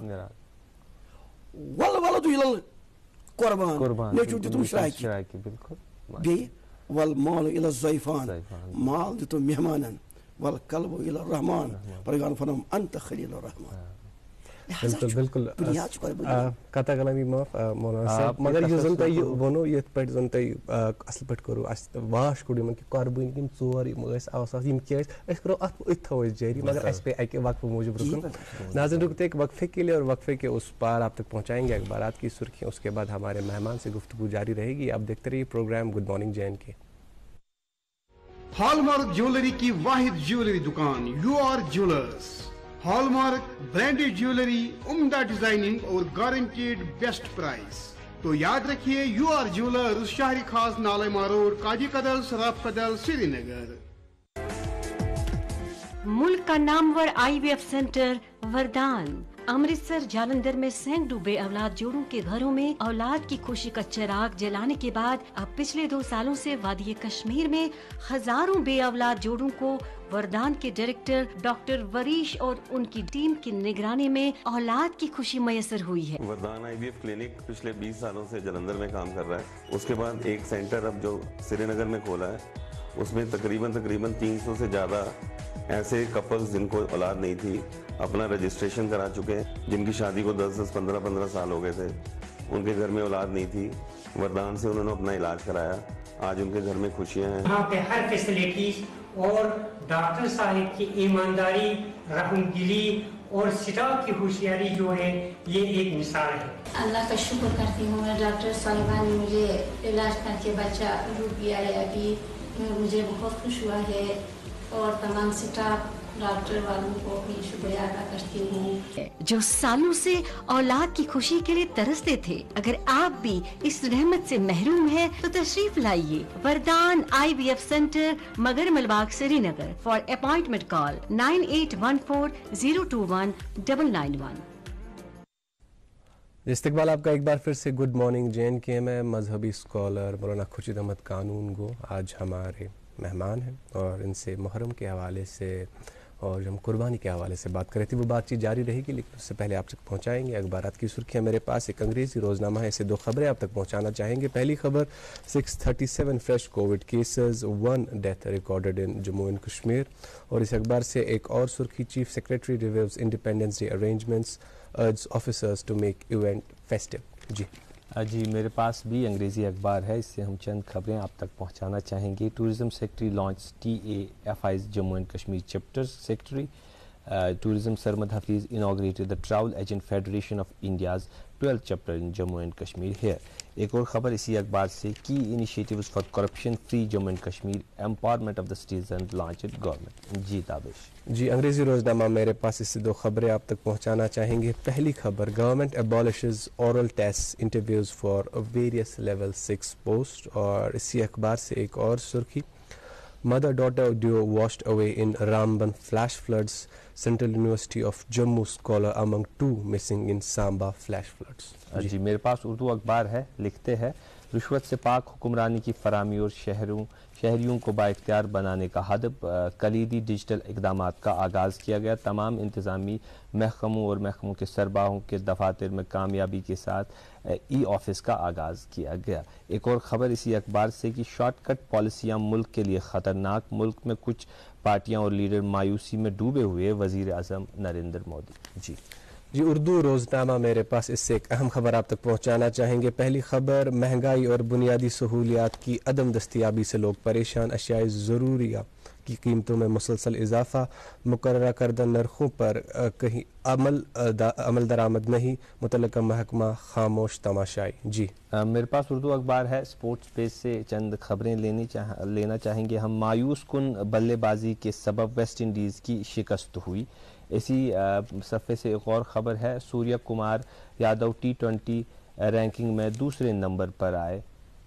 والولد الى القربان نیچو دتم شراکی بالکل بی والمال الى الضيفان مال دتم مہمانن والقلب الى الرحمن پرگان فرم انت خلیل الرحمن. بالکل بالکل کتھا کلامی معاف مولانا صاحب مگر یہ زن تہ ونو یت پٹ زن تہ اصل پٹ کرو اس واش کوڑ یمن کہ قربانی کم ژور یم اس آساس یم کی اس کرو ات تھو اس جاری مگر اس پہ اکہ وقفہ موجود رکن. ناظرین رکتے ایک وقفے کے لیے اور وقفے کے اس پار آپ تک پہنچائیں گے اخبارات کی سرخیاں, اس کے بعد ہمارے مہمان سے گفتگو جاری رہے گی. آپ دیکھتے رہیے programme good morning JNK. Hallmark jewellery کی واحد جیولری دکان U R jewellers. Hallmark branded jewellery, عمدہ ڈیزائننگ اور گارنٹیڈ بیسٹ پرائز. تو یاد رکھیے یو آر جیولرز, شہری خاص نالما روڈ, کاجی کدل, سراف کدل, سری نگر. ملک کا نامور IVF سینٹر وردان. امرتسر جالندھر میں سینکڑوں بے اولاد جوڑوں کے گھروں میں اولاد کی خوشی کا چراغ جلانے کے بعد اب پچھلے 2 سالوں سے وادی کشمیر میں ہزاروں بے اولاد جوڑوں کو وردان کے ڈائریکٹر ڈاکٹر وریش اور ان کی ٹیم کی نگرانی میں اولاد کی خوشی میسر ہوئی ہے. وردان IVF کلینک پچھلے 20 سالوں سے جلندھر میں کام کر رہا ہے. اس کے بعد ایک سینٹر اب جو سری نگر میں کھولا ہے, اس میں تقریباً 300 سے زیادہ ایسے کپلز جن کو اولاد نہیں تھی اپنا رجسٹریشن کرا چکے ہیں, جن کی شادی کو 10 15 سال ہو گئے تھے, ان کے گھر میں اولاد نہیں تھی. وردان سے انہوں نے اپنا علاج کرایا, آج ان کے گھر میں خوشیاں ہیں. یہاں پہ ہر فیسلٹیز اور ڈاکٹر صاحب کی ایمانداری, رحم دلی اور اسٹاف کی ہوشیاری جو ہے یہ ایک مثال ہے. اللہ کا شکر کرتی ہوں میں, ڈاکٹر صاحبان نے مجھے علاج کر کے بچہ روک گیا ہے ابھی, مجھے بہت خوش ہوا ہے اور تمام اسٹاف ڈاکٹر والوں کو بھی شکریہ ادا کرتی ہوں جو سالوں سے اولاد کی خوشی کے لیے ترستے تھے. اگر آپ بھی اس رحمت سے محروم ہیں تو تشریف لائیے وردان IVF سینٹر, مگر Malbagh, Srinagar. For appointment call 9814021991. استقبال آپ کا ایک بار پھر سے گڈ مارننگ JNK میں. مذہبی اسکالر مولانا خورشید احمد قانون گو آج ہمارے مہمان ہیں اور ان سے محرم کے حوالے سے اور ہم قربانی کے حوالے سے بات کر رہے تھے. وہ بات چیت جاری رہے گی, لیکن اس سے پہلے آپ تک پہنچائیں گے اخبارات کی سرخیاں. میرے پاس ایک انگریزی روزنامہ ہے, اسے 2 خبریں آپ تک پہنچانا چاہیں گے. پہلی خبر 637 fresh Covid cases, 1 death recorded in Jammu and Kashmir. اور اس اخبار سے ایک اور سرخی, chief secretary reviews independence day arrangements, urges officers to make event festive. جی میرے پاس بھی انگریزی اخبار ہے, اس سے ہم چند خبریں آپ تک پہنچانا چاہیں گے. Tourism secretary launch TAFI's Jammu and Kashmir chapter. Secretary tourism Sarmad Hafeez inaugurated the Travel Agent Federation of India's 12th chapter in Jammu and Kashmir here. ایک اور خبر اسی اخبار سے, key initiatives for corruption free Jammu and Kashmir, empowerment of the citizen launched government. جی تابش. جی انگریزی روزنامہ میرے پاس, اس سے 2 خبریں آپ تک پہنچانا چاہیں گے. پہلی خبر, government abolishes oral test interviews for various level 6 post. اور اسی اخبار سے ایک اور سرخی, mother daughter duo washed away in Ramban flash floods, central university of Jammu scholar among 2 missing in Samba flash floods. جی میرے پاس اردو اخبار ہے, لکھتے ہیں رشوت سے پاک حکمرانی کی فراہمی اور شہریوں کو بااختیار بنانے کا ہدف, کلیدی ڈیجیٹل اقدامات کا آغاز کیا گیا. تمام انتظامی محکموں اور محکموں کے سربراہوں کے دفاتر میں کامیابی کے ساتھ ای آفس کا آغاز کیا گیا. ایک اور خبر اسی اخبار سے کہ شارٹ کٹ پالیسیاں ملک کے لیے خطرناک, ملک میں کچھ پارٹیاں اور لیڈر مایوسی میں ڈوبے ہوئے, وزیر اعظم نریندر مودی. جی اردو روزنامہ میرے پاس, اس سے ایک اہم خبر آپ تک پہنچانا چاہیں گے. پہلی خبر, مہنگائی اور بنیادی سہولیات کی عدم دستیابی سے لوگ پریشان, اشیاء ضروریہ کی قیمتوں میں مسلسل اضافہ, مقررہ کردہ نرخوں پر کہیں عمل درآمد نہیں, متعلقہ محکمہ خاموش تماشائی. جی میرے پاس اردو اخبار ہے, اسپورٹس پیج سے چند خبریں لینا چاہیں گے ہم. مایوس کن بلے بازی کے سبب ویسٹ انڈیز کی شکست ہوئی. اسی صفحے سے ایک اور خبر ہے, سوریہ کمار یادو T20 رینکنگ میں 2 نمبر پر آئے.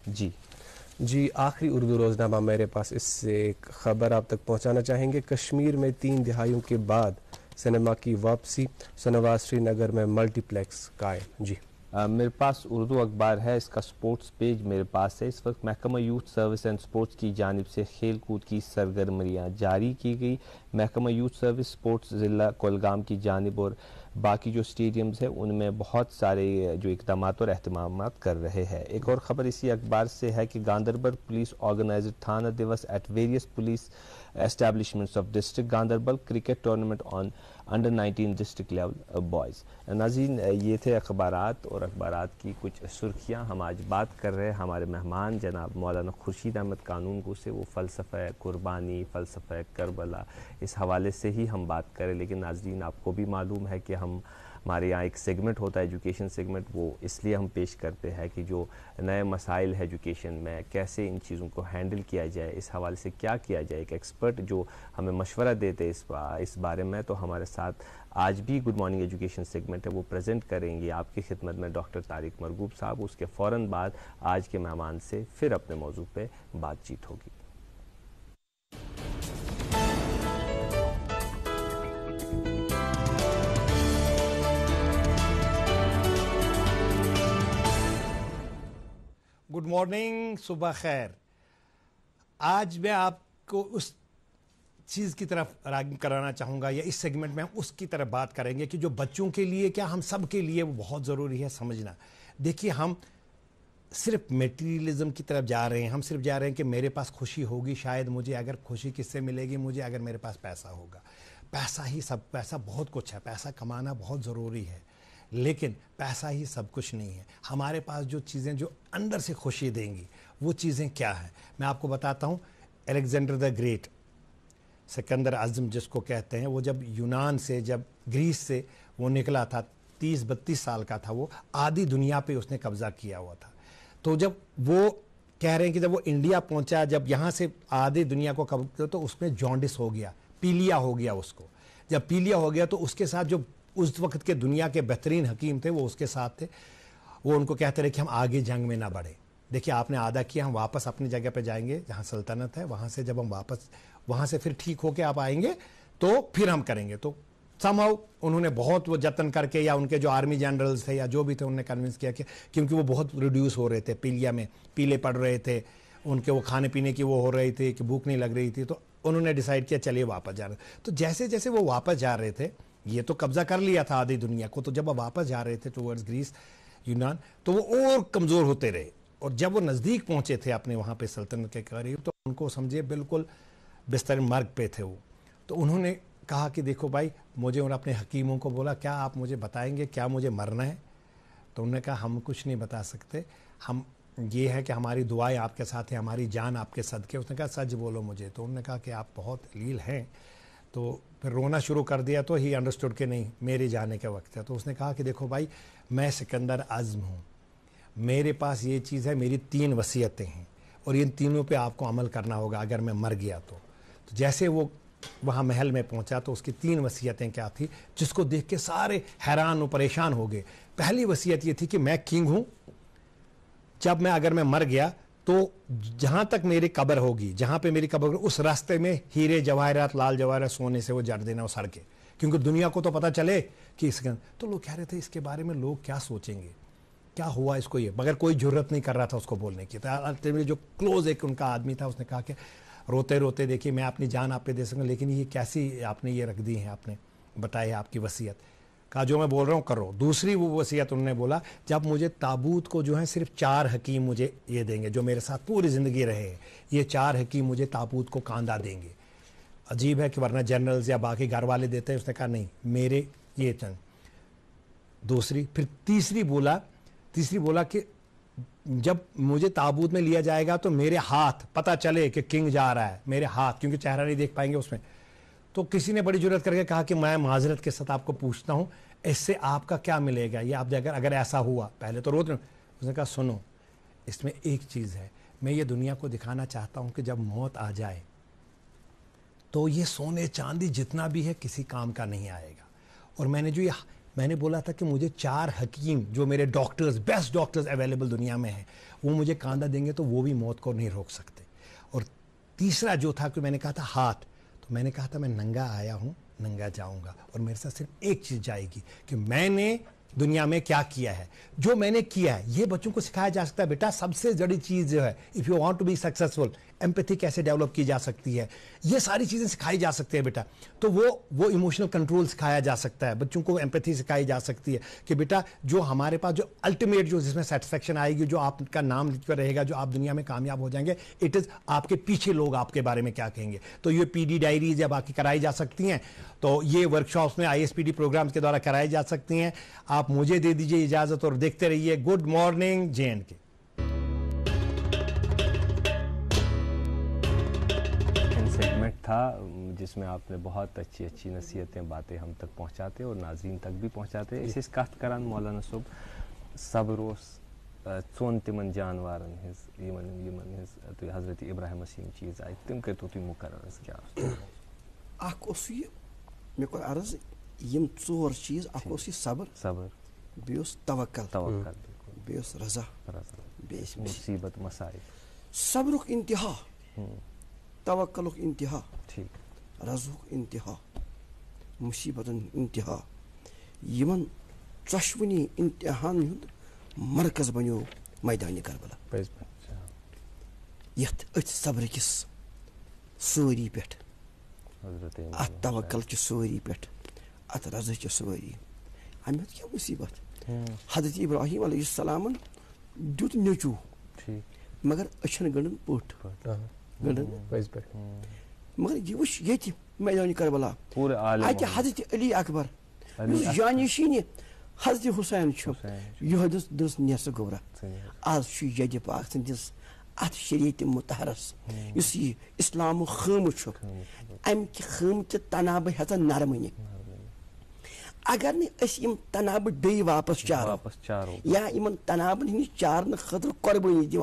جی آخری اردو روزنامہ میرے پاس, اس سے ایک خبر آپ تک پہنچانا چاہیں گے. کشمیر میں 3 دہائیوں کے بعد سنیما کی واپسی, سنوا سری نگر میں ملٹی پلیکس قائم. मेरे पास उर्दू अखबार है, इसका स्पोर्ट्स पेज मेरे पास है। इस वक्त महकमा यूथ सर्विस एंड स्पोर्ट्स की जानिब से खेल कूद की सरगर्मियाँ जारी की गई। महकमा यूथ सर्विस स्पोर्ट्स ज़िला कुलगाम की जानिब और बाकी जो स्टेडियम्स हैं उनमें बहुत सारे जो इक़दामात और एहतमामात कर रहे हैं। एक और ख़बर इसी अखबार से है कि गांदरबल पुलिस ऑर्गेनाइज्ड थाना दिवस at various police establishments of district Ganderbal cricket tournament on under 19 district level boys. नाज़रीन, ये थे अखबारात और अखबारात की कुछ सुर्खियाँ। हम आज बात कर रहे हैं हमारे मेहमान जनाब मौलाना खुर्शीद अहमद कानूनगो से। वो फ़लसफ़ा कुर्बानी, फ़लसफ़ा करबला, इस हवाले से ही हम बात करें। लेकिन नाज़रीन, आपको भी मालूम है कि हमारे यहाँ एक सेगमेंट होता है एजुकेशन सेगमेंट, वो इसलिए हम पेश करते हैं कि जो नए मसाइल है एजुकेशन में कैसे इन चीज़ों को हैंडल किया जाए, इस हवाले से क्या किया जाए। एक एक्सपर्ट जो हमें मशवरा देते इस बारे में, तो हमारे साथ आज भी गुड मॉर्निंग एजुकेशन सेगमेंट है वो प्रेजेंट करेंगे आपकी खिदमत में डॉक्टर तारिक मरगूब साहब। उसके फ़ौरन बाद आज के मेहमान से फिर अपने मौजू पे बातचीत होगी। गुड मॉर्निंग, सुबह खैर। आज मैं आपको उस चीज़ की तरफ रागिब कराना चाहूँगा, या इस सेगमेंट में हम उसकी तरफ बात करेंगे कि जो बच्चों के लिए, क्या हम सब के लिए वो बहुत ज़रूरी है समझना। देखिए, हम सिर्फ मेटीरियलिज्म की तरफ जा रहे हैं। हम सिर्फ जा रहे हैं कि मेरे पास खुशी होगी, शायद मुझे अगर खुशी किससे मिलेगी, मुझे अगर मेरे पास पैसा होगा। पैसा ही सब, पैसा बहुत कुछ है, पैसा कमाना बहुत ज़रूरी है, लेकिन पैसा ही सब कुछ नहीं है। हमारे पास जो चीज़ें जो अंदर से खुशी देंगी वो चीज़ें क्या हैं, मैं आपको बताता हूँ। Alexander the great, Sikandar Azam जिसको कहते हैं, वो जब यूनान से, जब ग्रीस से वो निकला था, 30-32 साल का था वो, आधी दुनिया पे उसने कब्ज़ा किया हुआ था। तो जब वो कह रहे हैं कि जब वो इंडिया पहुंचा, जब यहाँ से आधी दुनिया को कब्जा किया, तो उसमें जॉन्डिस हो गया, पीलिया हो गया उसको। जब पीलिया हो गया तो उसके साथ जो उस वक्त के दुनिया के बेहतरीन हकीम थे वो उसके साथ थे। वो उनको कहते रहे कि हम आगे जंग में ना बढ़े। देखिए, आपने आधा किया, हम वापस अपनी जगह पे जाएंगे जहाँ सल्तनत है, वहाँ से जब हम वापस वहाँ से फिर ठीक होके आप आएंगे तो फिर हम करेंगे। तो समहाउ उन्होंने बहुत वो जतन करके, या उनके जो आर्मी जनरल्स थे या जो भी थे, उन्होंने कन्विंस किया कि, क्योंकि वो बहुत रिड्यूस हो रहे थे, पीलिया में पीले पड़ रहे थे, उनके वो खाने पीने की वो हो रही थी कि भूख नहीं लग रही थी, तो उन्होंने डिसाइड किया चलिए वापस जा रहे। तो जैसे जैसे वो वापस जा रहे थे, ये तो कब्जा कर लिया था आधी दुनिया को, तो जब वो वापस जा रहे थे टुवर्ड्स ग्रीस, यूनान, तो वो और कमज़ोर होते रहे। और जब वो नज़दीक पहुंचे थे अपने वहाँ पे सल्तनत के करीब, तो उनको समझिए बिल्कुल बिस्तर मर्ग पे थे वो। तो उन्होंने कहा कि देखो भाई, मुझे, और अपने हकीमों को बोला, क्या आप मुझे बताएंगे क्या मुझे मरना है? तो उन्होंने कहा हम कुछ नहीं बता सकते, हम ये है कि हमारी दुआएं आपके साथ हैं, हमारी जान आपके सदके। उसने कहा सच बोलो मुझे। तो उन्होंने कहा कि आप बहुत लील हैं। तो फिर रोना शुरू कर दिया। तो ही अंडरस्टूड कि नहीं, मेरे जाने का वक्त है। तो उसने कहा कि देखो भाई, मैं सिकंदर आज़म हूँ, मेरे पास ये चीज़ है, मेरी 3 वसीयतें हैं, और इन तीनों पे आपको अमल करना होगा अगर मैं मर गया तो जैसे वो वहाँ महल में पहुँचा तो उसकी 3 वसीयतें क्या थी, जिसको देख के सारे हैरान और परेशान हो गए। पहली वसीयत ये थी कि मैं किंग हूँ, जब मैं अगर मैं मर गया तो जहाँ तक मेरी कब्र होगी, जहाँ पे मेरी कब्र होगी, उस रास्ते में हीरे जवाहरात, लाल जवाहरात, सोने से वो जड़ देना उस सड़ के, क्योंकि दुनिया को तो पता चले कि इसका। तो लोग कह रहे थे इसके बारे में लोग क्या सोचेंगे, क्या हुआ इसको, ये मगर कोई जरूरत नहीं कर रहा था उसको बोलने की। तो अल्टीमेटली जो क्लोज एक उनका आदमी था, उसने कहा कि रोते रोते, देखिए मैं अपनी जान आप पे दे सकूँ, लेकिन ये कैसी आपने ये रख दी है, आपने बताई आपकी वसीयत। कहा जो मैं बोल रहा हूँ करो। दूसरी वो वसीयत उन्होंने बोला, जब मुझे ताबूत को जो है सिर्फ 4 हकीम मुझे ये देंगे, जो मेरे साथ पूरी ज़िंदगी रहे हैं, ये 4 हकीम मुझे ताबूत को कांधा देंगे। अजीब है कि वरना जनरल्स या बाकी घर वाले देते हैं। उसने कहा नहीं, मेरे ये चंद। दूसरी, फिर तीसरी बोला कि जब मुझे ताबूत में लिया जाएगा तो मेरे हाथ पता चले कि किंग जा रहा है, मेरे हाथ, क्योंकि चेहरा नहीं देख पाएंगे उसमें। तो किसी ने बड़ी जुर्रत करके कहा कि मैं माजरत के साथ आपको पूछता हूँ, इससे आपका क्या मिलेगा, ये आप अगर ऐसा हुआ। पहले तो रोते। उसने कहा सुनो, इसमें एक चीज़ है, मैं ये दुनिया को दिखाना चाहता हूँ कि जब मौत आ जाए तो ये सोने चांदी जितना भी है किसी काम का नहीं आएगा। और मैंने बोला था कि मुझे 4 हकीम, जो मेरे डॉक्टर्स, बेस्ट डॉक्टर्स अवेलेबल दुनिया में हैं, वो मुझे कांधा देंगे तो वो भी मौत को नहीं रोक सकते। और तीसरा जो था कि मैंने कहा था हाथ, तो मैंने कहा था मैं नंगा आया हूँ, नंगा जाऊँगा, और मेरे साथ सिर्फ एक चीज़ जाएगी कि मैंने दुनिया में क्या किया है, जो मैंने किया है, ये बच्चों को सिखाया जा सकता है। बेटा सबसे बड़ी चीज़ जो है, if you want to be successful, empathy कैसे डेवलप की जा सकती है, ये सारी चीज़ें सिखाई जा सकती है बेटा। तो वो इमोशनल कंट्रोल सिखाया जा सकता है, बच्चों को एम्पैथी सिखाई जा सकती है कि बेटा जो हमारे पास जो अल्टीमेट जो जिसमें सेटिस्फेक्शन आएगी, जो आपका नाम लिख कर रहेगा, जो आप दुनिया में कामयाब हो जाएंगे, इट इज़ आपके पीछे लोग आपके बारे में क्या कहेंगे। तो ये PD डायरीज या बाकी कराई जा सकती हैं, तो ये वर्कशॉप्स में ISPD प्रोग्राम्स के द्वारा कराई जा सकती हैं। आप मुझे दे दीजिए इजाज़त और देखते रहिए गुड मॉर्निंग J&K। सेगमेंट था जिसमें आपने बहुत अच्छी अच्छी नसीहतें, बातें हम तक पहुंचाते और नाज़रीन तक भी पहुंचाते। इस कथ करान मौलाना सोब सब्र चोन तिमन जानवारन हिज यमन हिज तो हजरत इब्राहिम सीम चीज़ आए तम कर तुम मुकर्रर क्या मे को अर्ज यम चोर चीज अखोसी सब्र बेस तवक्कल बेस रजा बेस मुसीबत मसाइब सब्रुक इंतहा तवक्कलुक इंतहा ठीक रजुक इंतहा मुसीबतन इंतहा यमन चश्वनी इंतहान मरकज बनो मैदान करबला यथ अथ सब्र किस सोरी पेट अत तवक्कल कि सोरी पेट अत रज़ कि सोरी अमें क्या मुसीबत हज़रत इब्राहिम अलैहिस्सलाम दुत नचू मगर अछन गंडन पोट गंडन मगर ये वुश ये मैदान करबला पूरे आलम अत हज़रत अली अकबर जानिशीन हज़रत हुसैन यह दस नेस गोरा आज जज पाक सदिस अत शरीयत मुतहरस इस इस्लाम खम अम खम कि तनाब हेचा नरमन अगर नम तनाब बे वापस चारो या इन तनाबन हंदिस चारन खतर कुर्बानी दिवो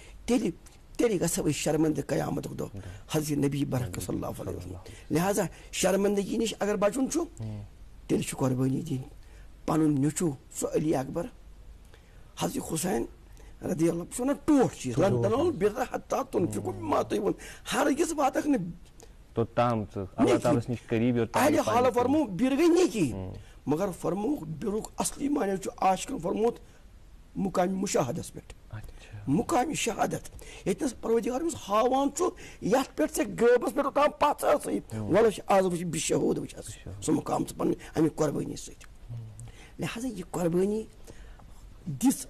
तेल गो शर्मंद कयामत दो हज़रत नबी बरक सल्लल्लाहु अलैहि वसल्लम। लिहाजा शर्मंदगी नश अगर बचुन तेल कुर्बानी दिन पनुन नुचू सो अली अकबर हज़रत हुसैन रदी अल्लाह सो ना टोट चीज लंदन बिर हत्ता तुनफिकु मा तुयबुन हरगिज वातक ने तो ताम अल्लाह ताला निश करीब और आले हाल फरमो बिर गई नहीं की मगर फरमो बिरुक असली माने जो आशिक फरमोत मुकाम मुशाहदस पेट मुकाम शहादत इतनस परवदिगार मुस हावान छु यात पेट से गबस पेट ता पाचा सही वल आज वश बिशहूद वश सो मुकाम पन अमी कुर्बानी सहित। लिहाजा ये कुर्बानी दिस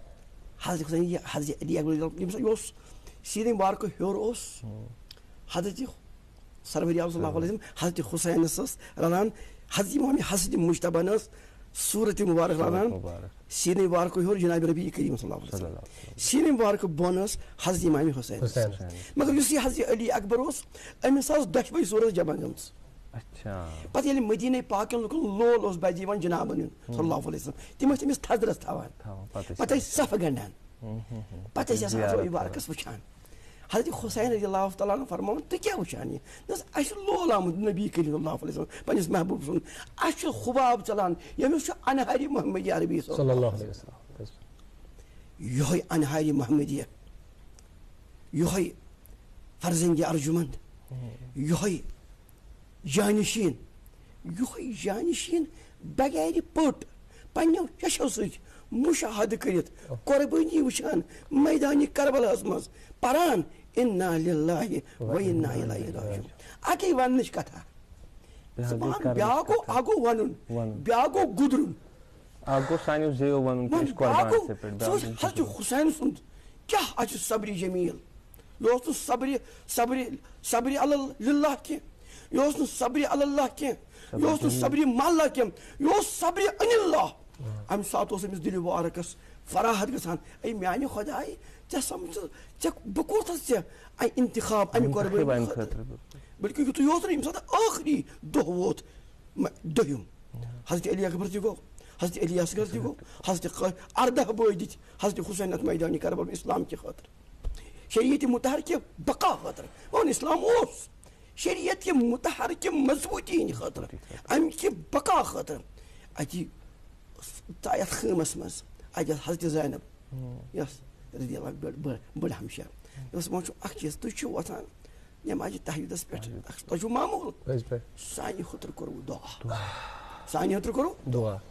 हज़रत अली अकबर सीधे बार को हेर हज़रत सरवरी सल्लल्लाहु अलैहि वसल्लम हज़रत हुसैन रनान हज़रत मोहम्मद हज़रत मुज्तबा सूरत मुबारक रनान सीधे बार को हेर जनाब नबी करीम सल्लल्लाहु अलैहि वसल्लम सीधे बार को बोन हज़रत इमाम हुसैन मगर हज़रत अली अकबर अमिस दशवई सूरत जमा गम पत ये मदीने पाक लोल बज जनाबन सल्लल्लाहु अलैहि वसल्लम तिम तमिस थदरस थवान पत सफ गंडान पत बारकस वुचान हज़रत हुसैन रज़ियल्लाहु तआला अन्हु फरमान तो क्या वुचान ये अस लोल आमुद नबी करीम सल्लल्लाहु अलैहि वसल्लम पनिस महबूब सुन अस खुबाब चलान यमिस अनहारी मोहम्मदी अरबी सल्लल्लाहु अलैहि वसल्लम यह अनहारी मोहम्मदी यह फर्जंद अर्जुमंद यह जानशीन बगैर पट पन्नो चशो मुशाहद करित कुर्बानी वुचान मैदान करबलास मज परान इन्ना लिल्लाहि व इन्ना इलैहि राजिऊन अके वनच कथा ब्यागो आगो वनुन ब्यागो गुदरुन आगो सानियो जेओ वनुन किस कुर्बान से पेट हज़रत हुसैन सुन क्या आज सब्री जमील यो सब्री सब्री सब्री अल्लाह के यो सब्री अल्लाह के यो सब्री माल्ला के यो सब्री अनिल्लाह अम सात अमिस दिल वारकस फराहत गसान ऐ माने खुदाई चे समझ चे बकोथस चे ऐ इंतखाब अमि कुर्बानी बल्कि तो यो इम सात आखिरी दो वोत दयुम हज़रत अली अकबर जी गो हज़रत अली असगर जी गो हज़रत अर्दा बोयदि हज़रत हुसैन मैदान करबल इस्लाम की खातिर शरीयत मुतहर के बका खातिर और इस्लाम ओस शरीयत के मुतहर के मजबूती खातिर अम के बका खातिर अति तायत खमस मज अजत हज़रत ज़ैनब यस रज़ी अल्लाह बड़ हमशा यस मो अख चीज तु छु वथान नमाज तहज्जुदस पेट तु मामूल सानी खुतर करू दुआ सानी खुतर करू दुआ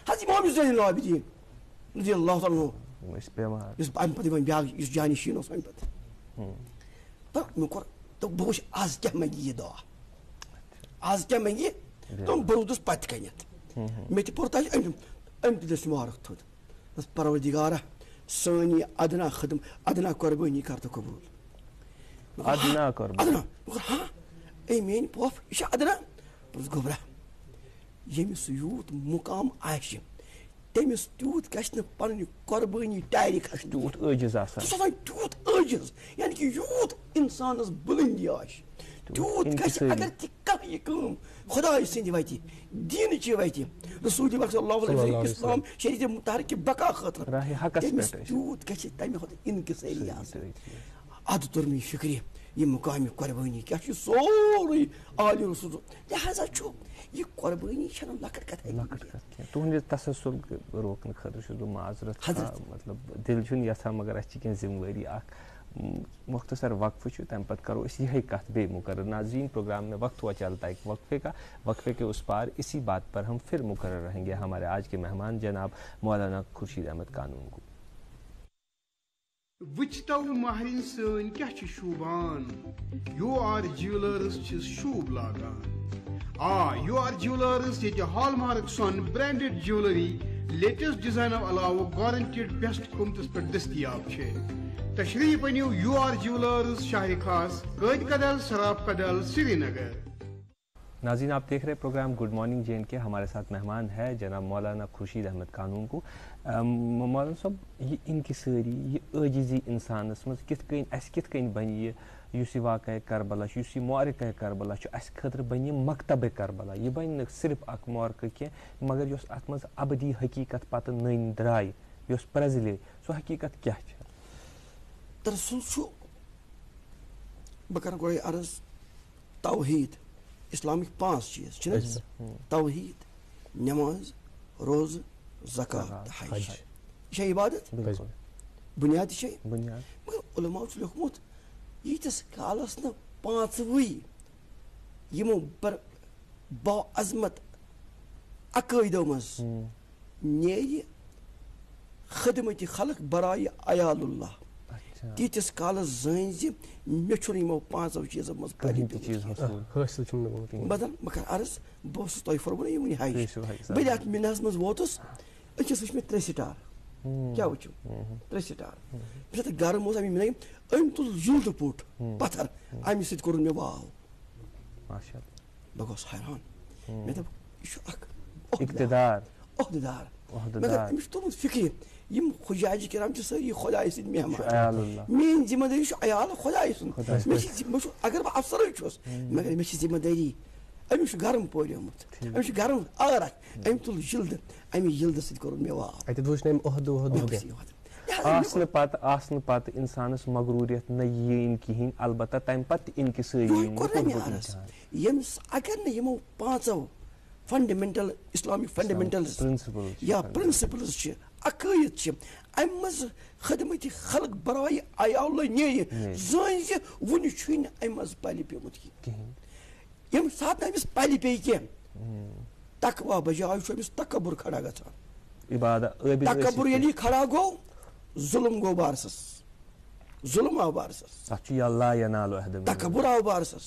حضرت امام زین العابدین رضی اللہ عنہ یس ام پتہ ون بیاکھ یس جانشین اوس ام پتہ تو مے کور تو بہ وچھ آز کیا منگی یہ دعا آز کیا منگی تم برودس پتہ کنیت مے تہ پور تاج ام تہ دس مارک تھود بس پروردگارہ سانی ادنا خدم ادنا قربانی کر تو قبول ادنا قربانی ادنا ہاں اے مین پوف یہ ادنا بس گوبرا یمس یوت مقام آسہ تمس تیوت گژھِ نہٕ پنٕنۍ قۄربٲنی ٹارِ کھسنۍ تیوت عٲجز آسان سُہ آسان تیوت عٲجز یعنی کہ یوت انسانس بلندی آسہِ تیوت گژھِ اگر تہِ کانٛہہ یہِ کٲم خۄداے سٕنٛدِ وتہِ دیٖنٕچہِ وتہِ رسول صلی اللہ علیہ وسلم اسلام شریعت متحرک بقا خٲطرٕ تٔمِس تیوت گژھِ تمہِ کھۄتہٕ انکسٲری آسٕنۍ ادٕ توٚر مےٚ فکرِ یہ مقامی قربانی کیا چھ سورے آل رسول لہذا چھو یہ قربانی چھنہ لکٹ کتھ تہند تسلسل روکن خاطر چھس بہ معذرت مطلب دل چھن یژھان مگر اس کی ذمہ واری اخ مختصر وقفہ چھ تم پتہ کرو اس یہ کت بے مقرر ناظرین پروگرام میں وقت ہوا چلتا ہے وقفے کا وقفے کے اس پار اسی بات پر ہم پھر مقرر رہیں گے ہمارے آج کے مہمان جناب مولانا خورشید احمد قانون کو وچتو مہرین سن کیا چھ شوبان یو آر جیولرز چھ شوب لاگان یو آر جیولرز یہ ہال مارک سون برانڈڈ جیولری لیٹسٹ ڈیزائن علاوہ گارنٹیڈ بیسٹ قیمتس پہ دستیاب چھ تشریف انیو یو آر جیولرز شاہ خاص قید کدل سراب کدل سری نگر ناظرین آپ دیکھ رہے program good morning J and K ہمارے ساتھ مہمان ہے جناب مولانا خورشید احمد قانون کو مولانا صاحب یہ انکساری یہ عاجزی انسانس مز کت کن بن یہ اس واقعہ کربلا اس معرکہ کربلا اس خاطر بن مکتب کربلا یہ بن صرف اک معرکہ کی مگر اس ات مز ابدی حقیقت پتہ نن درائے اس پرزلے سو حقیقت کیا دراصل بہ کر گوڑے عرض توحید اسلامک 5 چیز توحید نماز روز زکات حج یہ عبادت بنیادی شے مگر علماء لیکھمت یتس کالس نا 5 یمو پر با عظمت عقائدو مز نیری خدمت خلق برائے عیال اللہ تیتس کالس زین زی مے چھن یمو 5 چیزو مز بدل مگر عرض بہس تہ فرمون یہ ونی ہائی بل ات مناس مز ووتس اچھس وچ میں 3 سٹار کیا وچو 3 سٹار پھر گرم اوس امی میں ام تل جلد پوٹ پتھر امی سٹ کرن میں واو ماشاءاللہ بگوس حیران میں دپ اک اقتدار مگر مش تو فکر یم حجاج کرام چھ ساری خدای سن مہمان مین ذمہ داری چھ عیال خدای سن مش اگر بہ افسر چھس مگر مش ذمہ داری امی چھ گرم پوریمت امی چھ گرم آرت ام تل جلد امی جلد سٹ کرن میں واو ات دوش نیم عہد آسن پتہ انسانس مغروریت نہ یین کہین البتہ تم پتہ انکساری یمس اگر نہ یمو 5 فنڈامنٹل اسلامک فنڈامنٹلز یا پرنسپلز چھ عقائد چھ ام مز خدمت خلق برائے عیال نی زین زِ ون چھن ام مز پلی پیمت یم سات امس پلی پی کی تقوا بجائے چھ امس تکبر کھڑا گژھان عبادت تکبر یلی کھڑا گو ظلم گو بارسس ظلم آو بارسس اللہ ینال عہد تکبر آو بارسس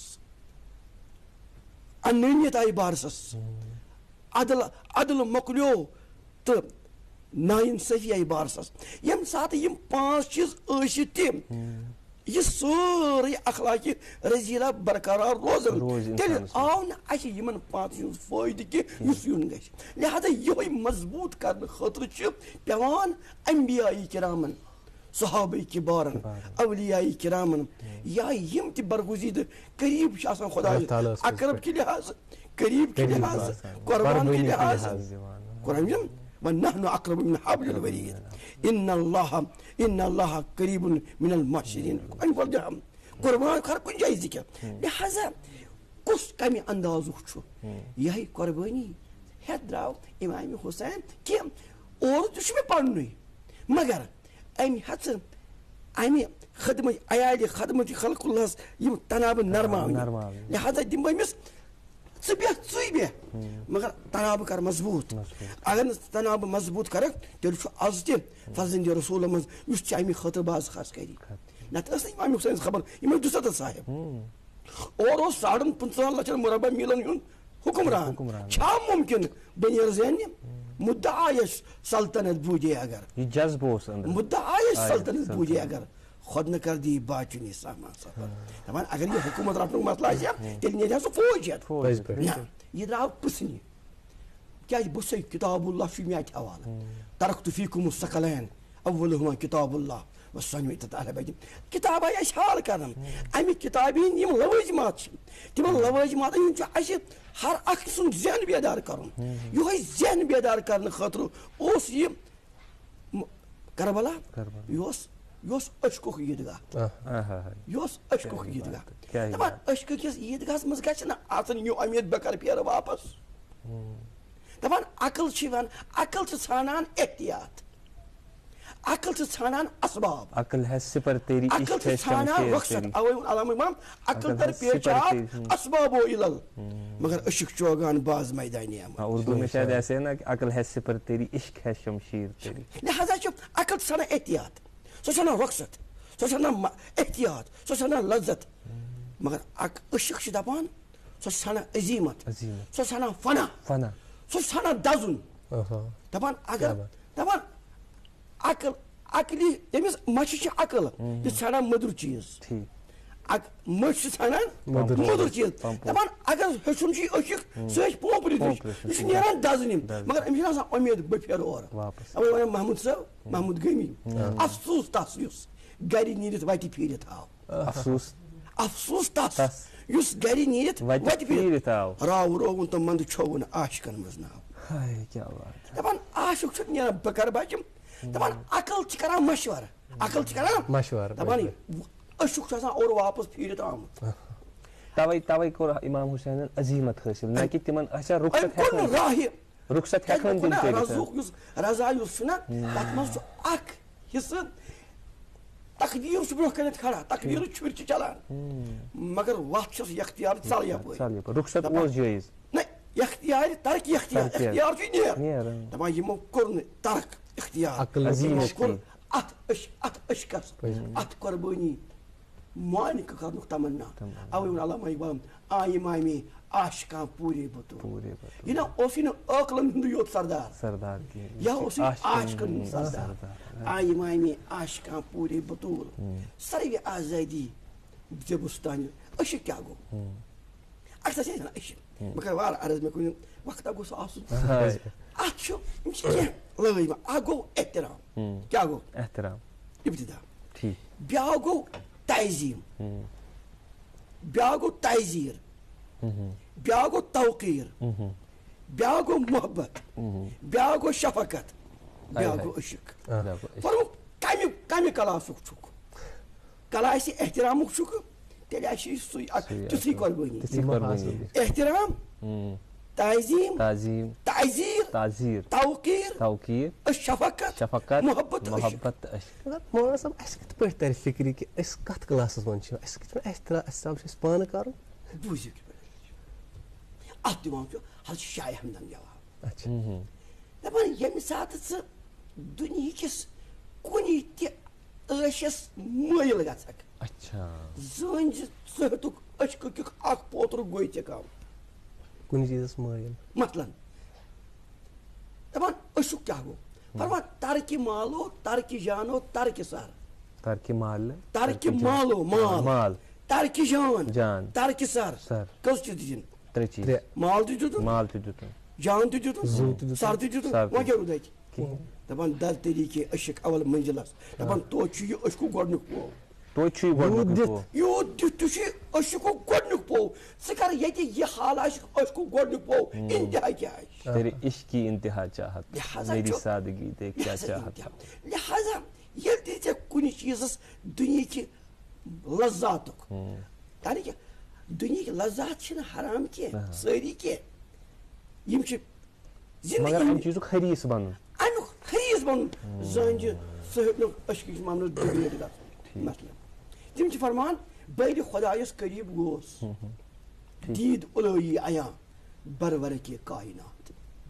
انانیت آئی بارسس عدل مکلیو تو ناانصافی آئی بارسس یم سات یم 5 چیز ٲسِتھ تہِ یہ سورے اخلاقی رضیلہ برقرار روزن تیل آو نا اچھے یمن 5 ہند فائدہ کی یس یون گژھِ لہذا یہ مضبوط کرنے خاطر پیوان انبیاء کرامن صحابہ کبارن اولیاء کرامن یا یم تہ برگزید قریب چھ آسان خدا اقرب کے لحاظ قریب کے لحاظ قربان کے لحاظ قرآن ونحن اقرب من حبل الورید ان اللہ قریب من المحسنین قربان ہر کن جائے ذکر لہذا کس کمی انداز یہ قربانی ہیت درو امام حسین کی اور تہ میں پڑھن مگر ام ہچ ام خدمت عیال خدمت خلق اللہ یم تناب نرما لہذا دم امس ژٕ مگر تناب کر مضبوط اگر تناب مضبوط کرکھ تیٚلہِ چھُ آز تہِ فضلِ رسوٗلَن منٛز یُس ژےٚ اَمہِ خٲطرٕ باز خرچ کری نتہٕ ٲس نہٕ اِمام حُسین خبر یِمے دُسَتت صاحب اور اوس 15.5 لَچھَن مربع میٖلن ہُنٛد حُکمران چھا مُمکِن بنیر زینہِ مدعا یس سلطنت بوٗجے اگر مدعا یس سلطنت بوٗجے اگر خۄد نہٕ کر دی باچُنی سامان سفر دپان اگر یہ حکومت رٹنُک مسلہٕ آسہِ ہا تیٚلہِ نیرِ ہا سُہ فوج ہٮ۪تھ نہ یہِ درٛاو پٕژھنہِ کیٛازِ بہٕ چھُسے کِتاب اللہ چھُ مےٚ اَتہِ حوالہٕ ترقتُ فیٖکُم الثقلین اولُہُما کِتاب اللہ وسنویت تعالیٰ بجم کتاب آئی اَسہِ حال کرن امہِ کتابہِ ہٕنٛدۍ یِم لوٲزمات چھِ تِمن لوٲزماتن ہُنٛد چھُ اَسہِ ہر اکھ سُنٛد ذہن بیدار کرُن یِہوے ذہن بیدار کرنہٕ خٲطرٕ اوس یہِ کربلا یہِ اوس اشکُک عیٖدگاہ یہِ اوس اشکُک عیٖدگاہ دپان اشکہٕ کِس عیٖدگاہس منٛز گژھِ نہٕ آسٕنۍ یہِ اُمید بہٕ کرٕ پھیرٕ واپس دپان عقل چھِ یِوان عقل چھِ ژھانڈان احتیاط عقل چھِ ژھانڈان اسباب عقل ہے صفر تیری عقل چھِ ژھانڈان رخصت اوے علامہ اقبال عقل تر پیچات اسبابو علل مگر عشق چوگان باز میدانی اردو میں شاید ایسے ہے نا کہ عقل ہے صفر تیری عشق ہے شمشیر تیری لہذا چھُ عقل چھِ ژھانڈان احتیاط سۄ چھِ ژھانڈان رخصت سۄ چھِ ژھانڈان احتیاط سۄ چھِ ژھانڈان لذت مگر عشق چھِ دپان سۄ چھِ ژھانڈان عظیمت سۄ چھِ ژھانڈان فنا سۄ چھِ ژھانڈان دزُن دپان اگر دپان عقل عقلی تٔمِس مچھِ چھِ عقل یہِ چھِ ژھانڈان مٔدُر چیٖز مٔچھ چھِ ژھانڈان مٔدُر چیٖز دپان اگر ہیٚچھُن چھُ یہِ عشق سُہ ہیٚچھِ پوپرِ ہِش یہِ چھُ نیران دزنہِ مگر أمِس چھُنہٕ آسان اُمید بہٕ پھیرٕ اورٕ اوے ونان محمود صٲب محمود غمی افسوٗس تس یُس گرِ نیٖرِتھ وتہِ پھیٖرِتھ آو افسوٗس تس یُس گرِ نیٖرِتھ وتہِ پھیٖرِتھ آو راو رووُن تہٕ منٛدٕ چھووُن عاشقن منٛز ناو دپان عاشق چھُ نیران بہٕ کرٕ بچہِ دپان عقل چھِ کران مشورٕ عقل چھِ کران مشورٕ دپان عشق چھُ آسان اورٕ واپس پھیٖرِتھ آمُت توے کوٚر امام حُسینن عظیمت حٲصِل نہ کہِ تِمن آسیا رخصت ہٮ۪کہٕ یُس رضا یُس چھُنہ تتھ منٛز چھُ اکھ حصہٕ تقدیٖر چھُ برونٛہہ کَنٮ۪تھ کھڑا تقدیٖرٕچ چھُرِ چھِ چلان مگر وتھ چھس یختیار ژل یپٲرۍ رخصت اوس جٲیز نہ یختیار ترک اختیار چھُ نیر دپان یِمو کوٚر نہٕ ترک اختیار کوٚر اتھ عشقس اتھ قۄربٲنی معانقہٕ کرنُک تمنا اوے ووٚن علامہ اقبالن آیہِ مامی عاشقاں پوٗرے بطور یہِ نہ اوسُے نہٕ عٲقلن ہُنٛدُے یوت سردار یا اوسُے عاشقن ہُنٛد سردار آیہِ مامی عاشقاں پوٗرے بطور سروِ آزٲدی زبُستانہِ عشق کیٛاہ گوٚو اکثر چھِ أسۍ عشق بہٕ کرٕ وارٕ عرض مےٚ کُنہِ وقتہ گوٚژھ آسُن اتھ چھُ یِم چھِ کینٛہہ لٲزمات اکھ گوٚو احترام کیٛاہ گوٚو احترام ابتدا بیٛاکھ گوٚو تہذیٖب بیٛاکھ گوٚو تہذیٖر بیٛاکھ گوٚو توقیٖر بیٛاکھ گوٚو محبت بیٛاکھ گوٚو شفقت بیٛاکھ گوٚو عشق فرموٗ کمہِ کلاسُک چھُکھ کلاسہِ احترامُک چھُکھ تیٚلہِ آسہِ سُے اکھ تِژھٕے قۄربٲنی احترام تعظیٖم تعزیٖر توقیٖر شفقت محبت مولانا صٲب اَسہِ کِتھ پٲٹھۍ ترِ فِکرِ کہِ أسۍ کتھ کلاسس منٛز چھِ اَسہِ کِتھ پٲٹھۍ احترام چھُ اَسہِ پانہٕ کرُن بوٗزِو کِتھ پٲٹھۍ اتھ دِوان چھُ حضرت شاہِ ہمدن جواب دپان ییٚمہِ ساتہٕ ژٕ دُنہِکِس کُنہِ تہِ عٲشس مٲیِل گژھکھ زٲنۍ زِ ژٕ ہیوٚتُکھ عشقہٕ کیُک اکھ پوترٕ گوٚے ژےٚ کم کُنہِ چیٖزس مٲیِل مثلاً دپان عشق کیٛاہ گوٚو فرمان ترکہِ مالو ترکہِ جانو ترکہِ سر ترکہِ مالو مال ترکہِ جان ترکہِ سر کٔژ چیٖز دِژٕنۍ مال تہِ دِتُن جان تہِ دِتُن سر تہِ دِتُن وۄنۍ کیٛاہ روٗد اَتہِ دپان در طریٖقے عشق اول منزلس دپان توتہِ چھُ یہِ عشقُک گۄڈنیُک پو یوٗت دِتھ تہِ چھُ عشقُک گۄڈنیُک پو ژٕ کر ییٚتہِ یہِ حال آسہِ عشقُک گۄڈنیُک پو انتہا کیٛاہ لہٰذا ییٚلہِ تہِ ژےٚ کُنہِ چیٖزس دُنہِکہِ لذاتُک یعنی کہِ دُنہِکۍ لذات چھِنہٕ حرام کینٛہہ سٲری کینٛہہ یِم چھِ امیُک حریٖص بنُن زٲنۍ چھِ سُہ ہیوٚک نہٕ عشقٕکِس معاملس ڈِگریڈ گژھُن مثلاً تِم چھِ فرمان بٔلۍ خۄدایس قریٖب گوس دیٖد الٲیی عیاں برورق کائنات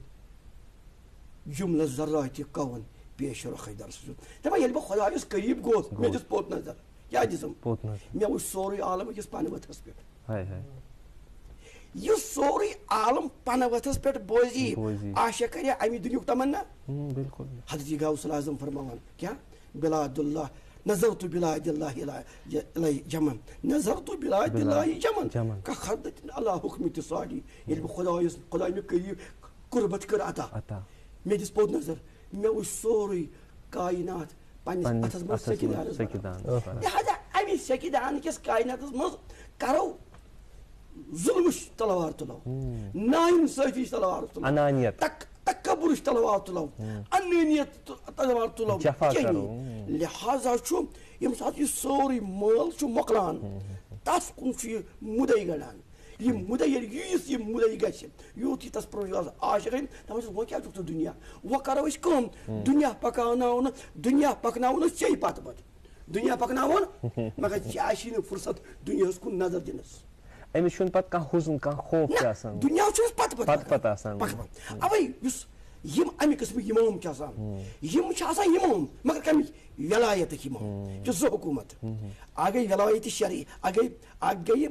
جملہ ذرات کون پیش رخ درس دپان ییٚلہِ بہٕ خۄدایَس قریٖب گوس مےٚ دِژ پوٚت نظر کیٛاہ دِژم مےٚ وٕچھ سورُے عالم أکِس پنہٕ ؤتھرس پٮ۪ٹھ یہِ سورُے عالم پنہٕ ؤتھرس پٮ۪ٹھ بوزی آشا کرے اَمہِ دُنیُک تمنا حضرت غوث العظم فرماوان کیٛاہ بلاد اللہ نظرت بلاد اللہ جمن نظرت بلاد اللہ جمن كخردت اللہ حکم تصادی ییٚلہِ بہٕ خۄداے مےٚ قریٖب قربت کٔر عطا مےٚ دِژ پوٚت نظر مےٚ وٕچھ سورُے کائنات پننِس اتھس منٛز سیٚکہِ دانس لہذا امہِ سیٚکہِ دان کِس کائناتس منٛز کرو ظلمٕچ تلوار تُلو ناانصٲفی تلوار تُلو تکبرٕچ تلوار تُلو انانیت تلوار تُلو لہذا چھُ ییٚمہِ ساتہٕ یہِ سورُے مٲل چھُ مۄکلان تس کُن چھُ یہِ مُدے گڑان یہ مدعا یُس یہ مدعا گژھِ یوٗت یہِ تس پروردگارس عاشق گژھِ دپان چھُس وۄنۍ کیٛاہ چھُکھ ژٕ دُنیا وۄنۍ کرو أسۍ کٲم دُنیا پکناوو نہٕ ژےٚ پتہٕ دُنیا پکناوون مگر ژےٚ آسی نہٕ فرصت دُنیاہس کُن نظر دِنس أمِس چھُنہٕ پتہٕ کانٛہہ حُزُن کانٛہہ خوف تہِ آسان دُنیا چھُ أسۍ پتہٕ آسان اوے یُس یِم امہِ قٕسمٕکۍ اِمام چھِ آسان یِم چھِ آسان اِمام مگر کمِکۍ ولایتٕکۍ اِمام یہِ چھُ زٕ حکوٗمت اکھ گٔے ولایتِ شرعی اکھ گٔیہِ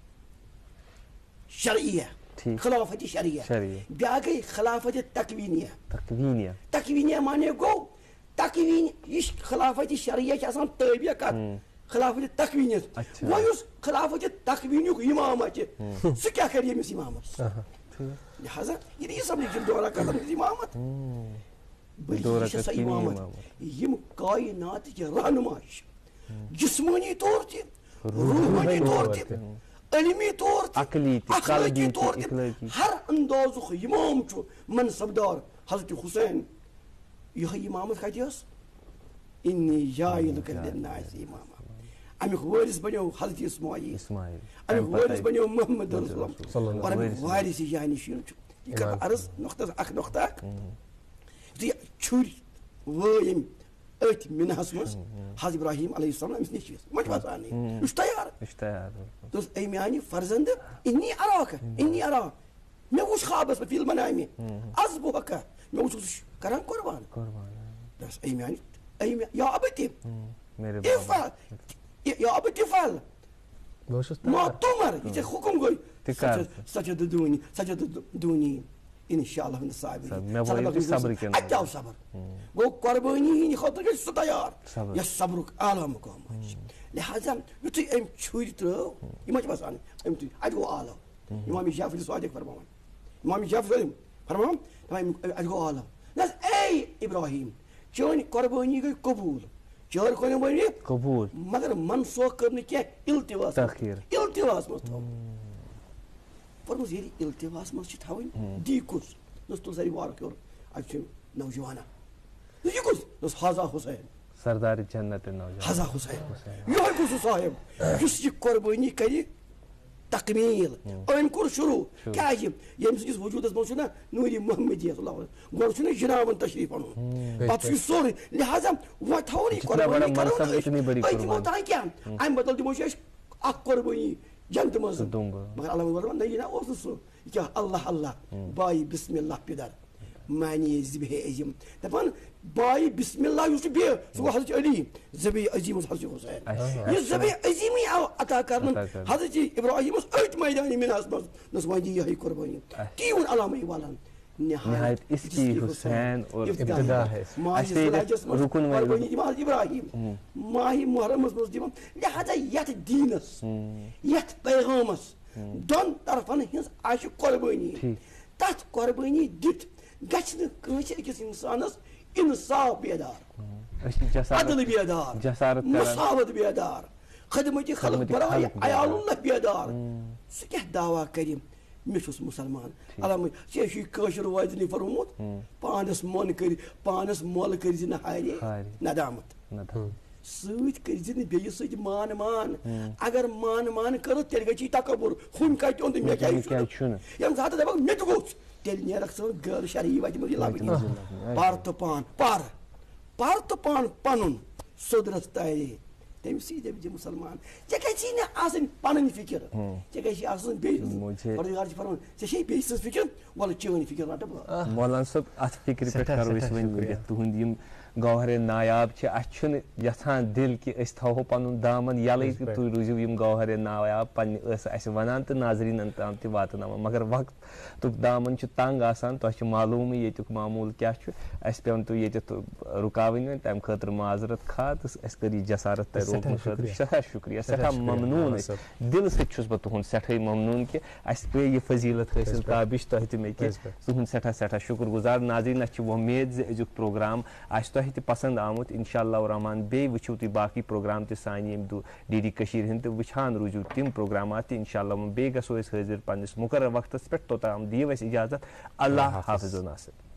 شرعیہ خلافت شرعیہ بیاکھ گٔے خلافت تکوینیہ مانے گوٚو تکوین یہِ خلافت شرعیہ چھِ آسان تٲبیہ کتھ خلافت تکوینیس وۄنۍ یُس خلافت تکوینیُک اِمام آسہِ سُہ کیٛاہ کرِ ییٚمِس اِمامس لہذا یہِ نہٕ یہِ سمجھ یِم دورہ کرن اِمامت بلکہِ یہِ چھِ سۄ اِمامت یِم کائناتٕچ رہنما چھِ جسمٲنی طور تہِ روحٲنی طور تہِ علمی طور اخلاقی طور ہر اندازُک اِمام چھُ منصب دار حضرت حسین یِہے امامت کتہِ ٲس انی جاعلک للناس اماما امیُک وٲرث بنیو حضرت اسماعیل امیُک وٲرث بنیو محمد رسول اور امیُک وارث جانشین چھُ یہِ کرٕ بہٕ عرض نۄقطس اکھ یُتھُے چھُرۍ وٲے أمۍ أتھۍ مِنہس منٛز حضرت ابراہیم علیہ السلام أمِس نیٚچوِس وۄنۍ چھُ باسان یہِ چھُ تیار دوٚپُس اے میانہِ فرزند انی اراک مےٚ وٕچھ خوابس منٛز فی المنامِ اذبحکا مےٚ وٕچھ سُہ کران قربان دوٚپُس اے میانہِ یا ابتی افعل ما تُمر یہِ ژےٚ حُکُم گوٚو سجد دوٗنی انشاءاللہ من الصابرین اتہِ آو صبر گوٚو قۄربٲنی ہِنٛدِ خٲطرٕ گژھِ سُہ تیار یۄس صبرُک اعلیٰ مقام آسہِ لہذا یُتھُے أمۍ چھُرۍ ترٛٲو یہِ ما چھِ باسان أمۍ تُج اَتہِ گوٚو عالم امام جعفر صادق فرماوان امام جعفر فرماوان اَتہِ گوٚو عالم نہ حظ اے ابراہیم چٲنۍ قۄربٲنی گٔے قبوٗل چٲر قۄربٲنی قبوٗل مگر منسوخ کٔر نہٕ کینٛہہ التواس منٛز تھوٚو پوٚرمُت ییٚلہِ التواس منٛز چھِ تھاوٕنۍ دی کُس دوٚپُس تُل سا یہِ وارٕ ہیوٚر اَتہِ چھُ نوجوانا یہِ کُس دوٚپُس حاضا حُسین سردار جنت حضا حُسین یِہوے گوٚو سُہ صاحب یُس یہِ قۄربٲنی کرِ تکمیٖل أمۍ کوٚر شروٗع کیٛازِ ییٚمہِ سٕنٛدِس وجوٗدس منٛز چھُنہ نوٗرِ محمدیہ گۄڈٕ چھُنہ جنابن تشریٖف اَنُن پتہٕ چھُ یہِ سورُے لہذا وۄنۍ تھاوو نہٕ یہِ قۄربٲنی کرو نہٕ أسۍ دِمو تانۍ کیٛاہ امہِ بدل دِمو أسۍ اکھ قۄربٲنی جنتہٕ منٛز مگر اللہ وَنان نہ یہِ نہ اوس نہٕ سُہ یہِ کیٛاہ اللہ اللہ باے بسم اللہ پِدر معنی ذبح عظیم دپان باے بسم اللہ یُس چھُ بیٚیہِ سُہ گوٚو حضرت علی ذبح عظیم اوس حضرت حسین یہِ ذبح عظیٖمٕے آو عطا کرنہٕ حضرت ابراہیم اوس أتھۍ میدانہِ مِنہس منٛز دوٚپُس وۄنۍ دِ یِہے قۄربٲنی تی ووٚن علامہ اقبالن نہایت اسکی حسین اور ابتدا ہے قۄربٲنی دِوان حضرت ابراہیم ماہِ محرمس منٛز دِوان لہذا یتھ دیٖنس یتھ پیغامس دۄن طرفن ہٕنٛز آسہِ قۄربٲنی تتھ قۄربٲنی دِتھ گژھِ نہٕ کٲنٛسہِ أکِس انسانس انصاف بیدار عدل بیدار مساوت بیدار خدمت خلق برائے عیال اللہ بیدار سُہ کیٛاہ دعوا کرِ مےٚ چھُس مُسلمان علامہ ژےٚ چھُے کٲشُر وٲدنی فرموت پانس مۄل کٔرزِ نہٕ ہارے ندامت سۭتۍ کٔرزِ نہٕ بیٚیہِ سۭتۍ مان اگر مان کٔرٕتھ تیٚلہِ گژھی تکبر ہُمۍ کتہِ اوٚن تہٕ مےٚ کیٛازِ چھُنہٕ ییٚمہِ ساتہٕ دپکھ مےٚ تہِ گوٚژھ تیٚلہِ نیرکھ ژٕ غٲر شرعی وتہِ منٛز یہِ لبنہٕ پر تہٕ پان پنُن سوٚدرس تارے تٔمِس سی دَپہِ مُسلمان ژےٚ گژھی نہٕ آسٕنۍ پَنٕنۍ فِکِر ژےٚ گژھی آسٕنۍ بیٚیہِ سٕنٛز پروردگار چھُ فرماوان ژےٚ چھے بیٚیہِ سٕنٛز فِکِر وَلہٕ چٲنۍ فِکِر رَٹہٕ بہٕ. مولانا صٲب اَتھ فِکرِ پٮ۪ٹھ کَرو أسۍ وۄنۍ تُہُنٛد یِم گوہرِ نایاب چھِ اَسہِ چھُنہٕ یَژھان دِل کہِ أسۍ تھاوہو پَنُن دامن یَلَے تہٕ تُہۍ روٗزِو یِم گوہرِ نایاب پنٛنہِ ٲسہٕ اَسہِ وَنان تہٕ ناظریٖنَن تام تہِ واتناوان مگر وقتُک دامن چھُ تنٛگ آسان تۄہہِ چھُ معلوٗمٕے ییٚتیُک معموٗل کیٛاہ چھُ اَسہِ پیٚوان تُہۍ ییٚتٮ۪تھ رُکاوٕنۍ وۄنۍ تَمہِ خٲطرٕ معذرت خواہ تہٕ اَسہِ کٔر یہِ جسارت تۄہہِ روکنہٕ خٲطرٕ سٮ۪ٹھاہ شُکریہ سٮ۪ٹھاہ ممنوٗن أسۍ دِلہٕ سۭتۍ چھُس بہٕ تُہُنٛد سٮ۪ٹھاہ ممنوٗن کہِ اَسہِ پیٚیہِ یہِ فضیٖلت حٲصِل تابِش تۄہہِ تہِ مےٚ کہِ تُہُنٛد سٮ۪ٹھاہ سٮ۪ٹھاہ شُکُر گُزار. ناظریٖن اَسہِ چھِ وۄمید زِ أزیُک پروگرام آسہِ تۄہہِ تہِ پسنٛد آمُت اِنشاء اللہ رحمان بیٚیہِ وٕچھِو تُہۍ باقٕے پروگرام تہِ سانہِ ییٚمہِ دۄہ ڈی ڈی کٔشیٖرِ ہِنٛدۍ تہٕ وٕچھان روٗزِو تِم پروگرامات تہِ اِنشاء اللہ بیٚیہِ گژھو أسۍ حٲضِر پنٛنِس مُقرر وقتس پٮ۪ٹھ توٚتام دِیِو اَسہِ اِجازت. اللہ حافظ و ناصر.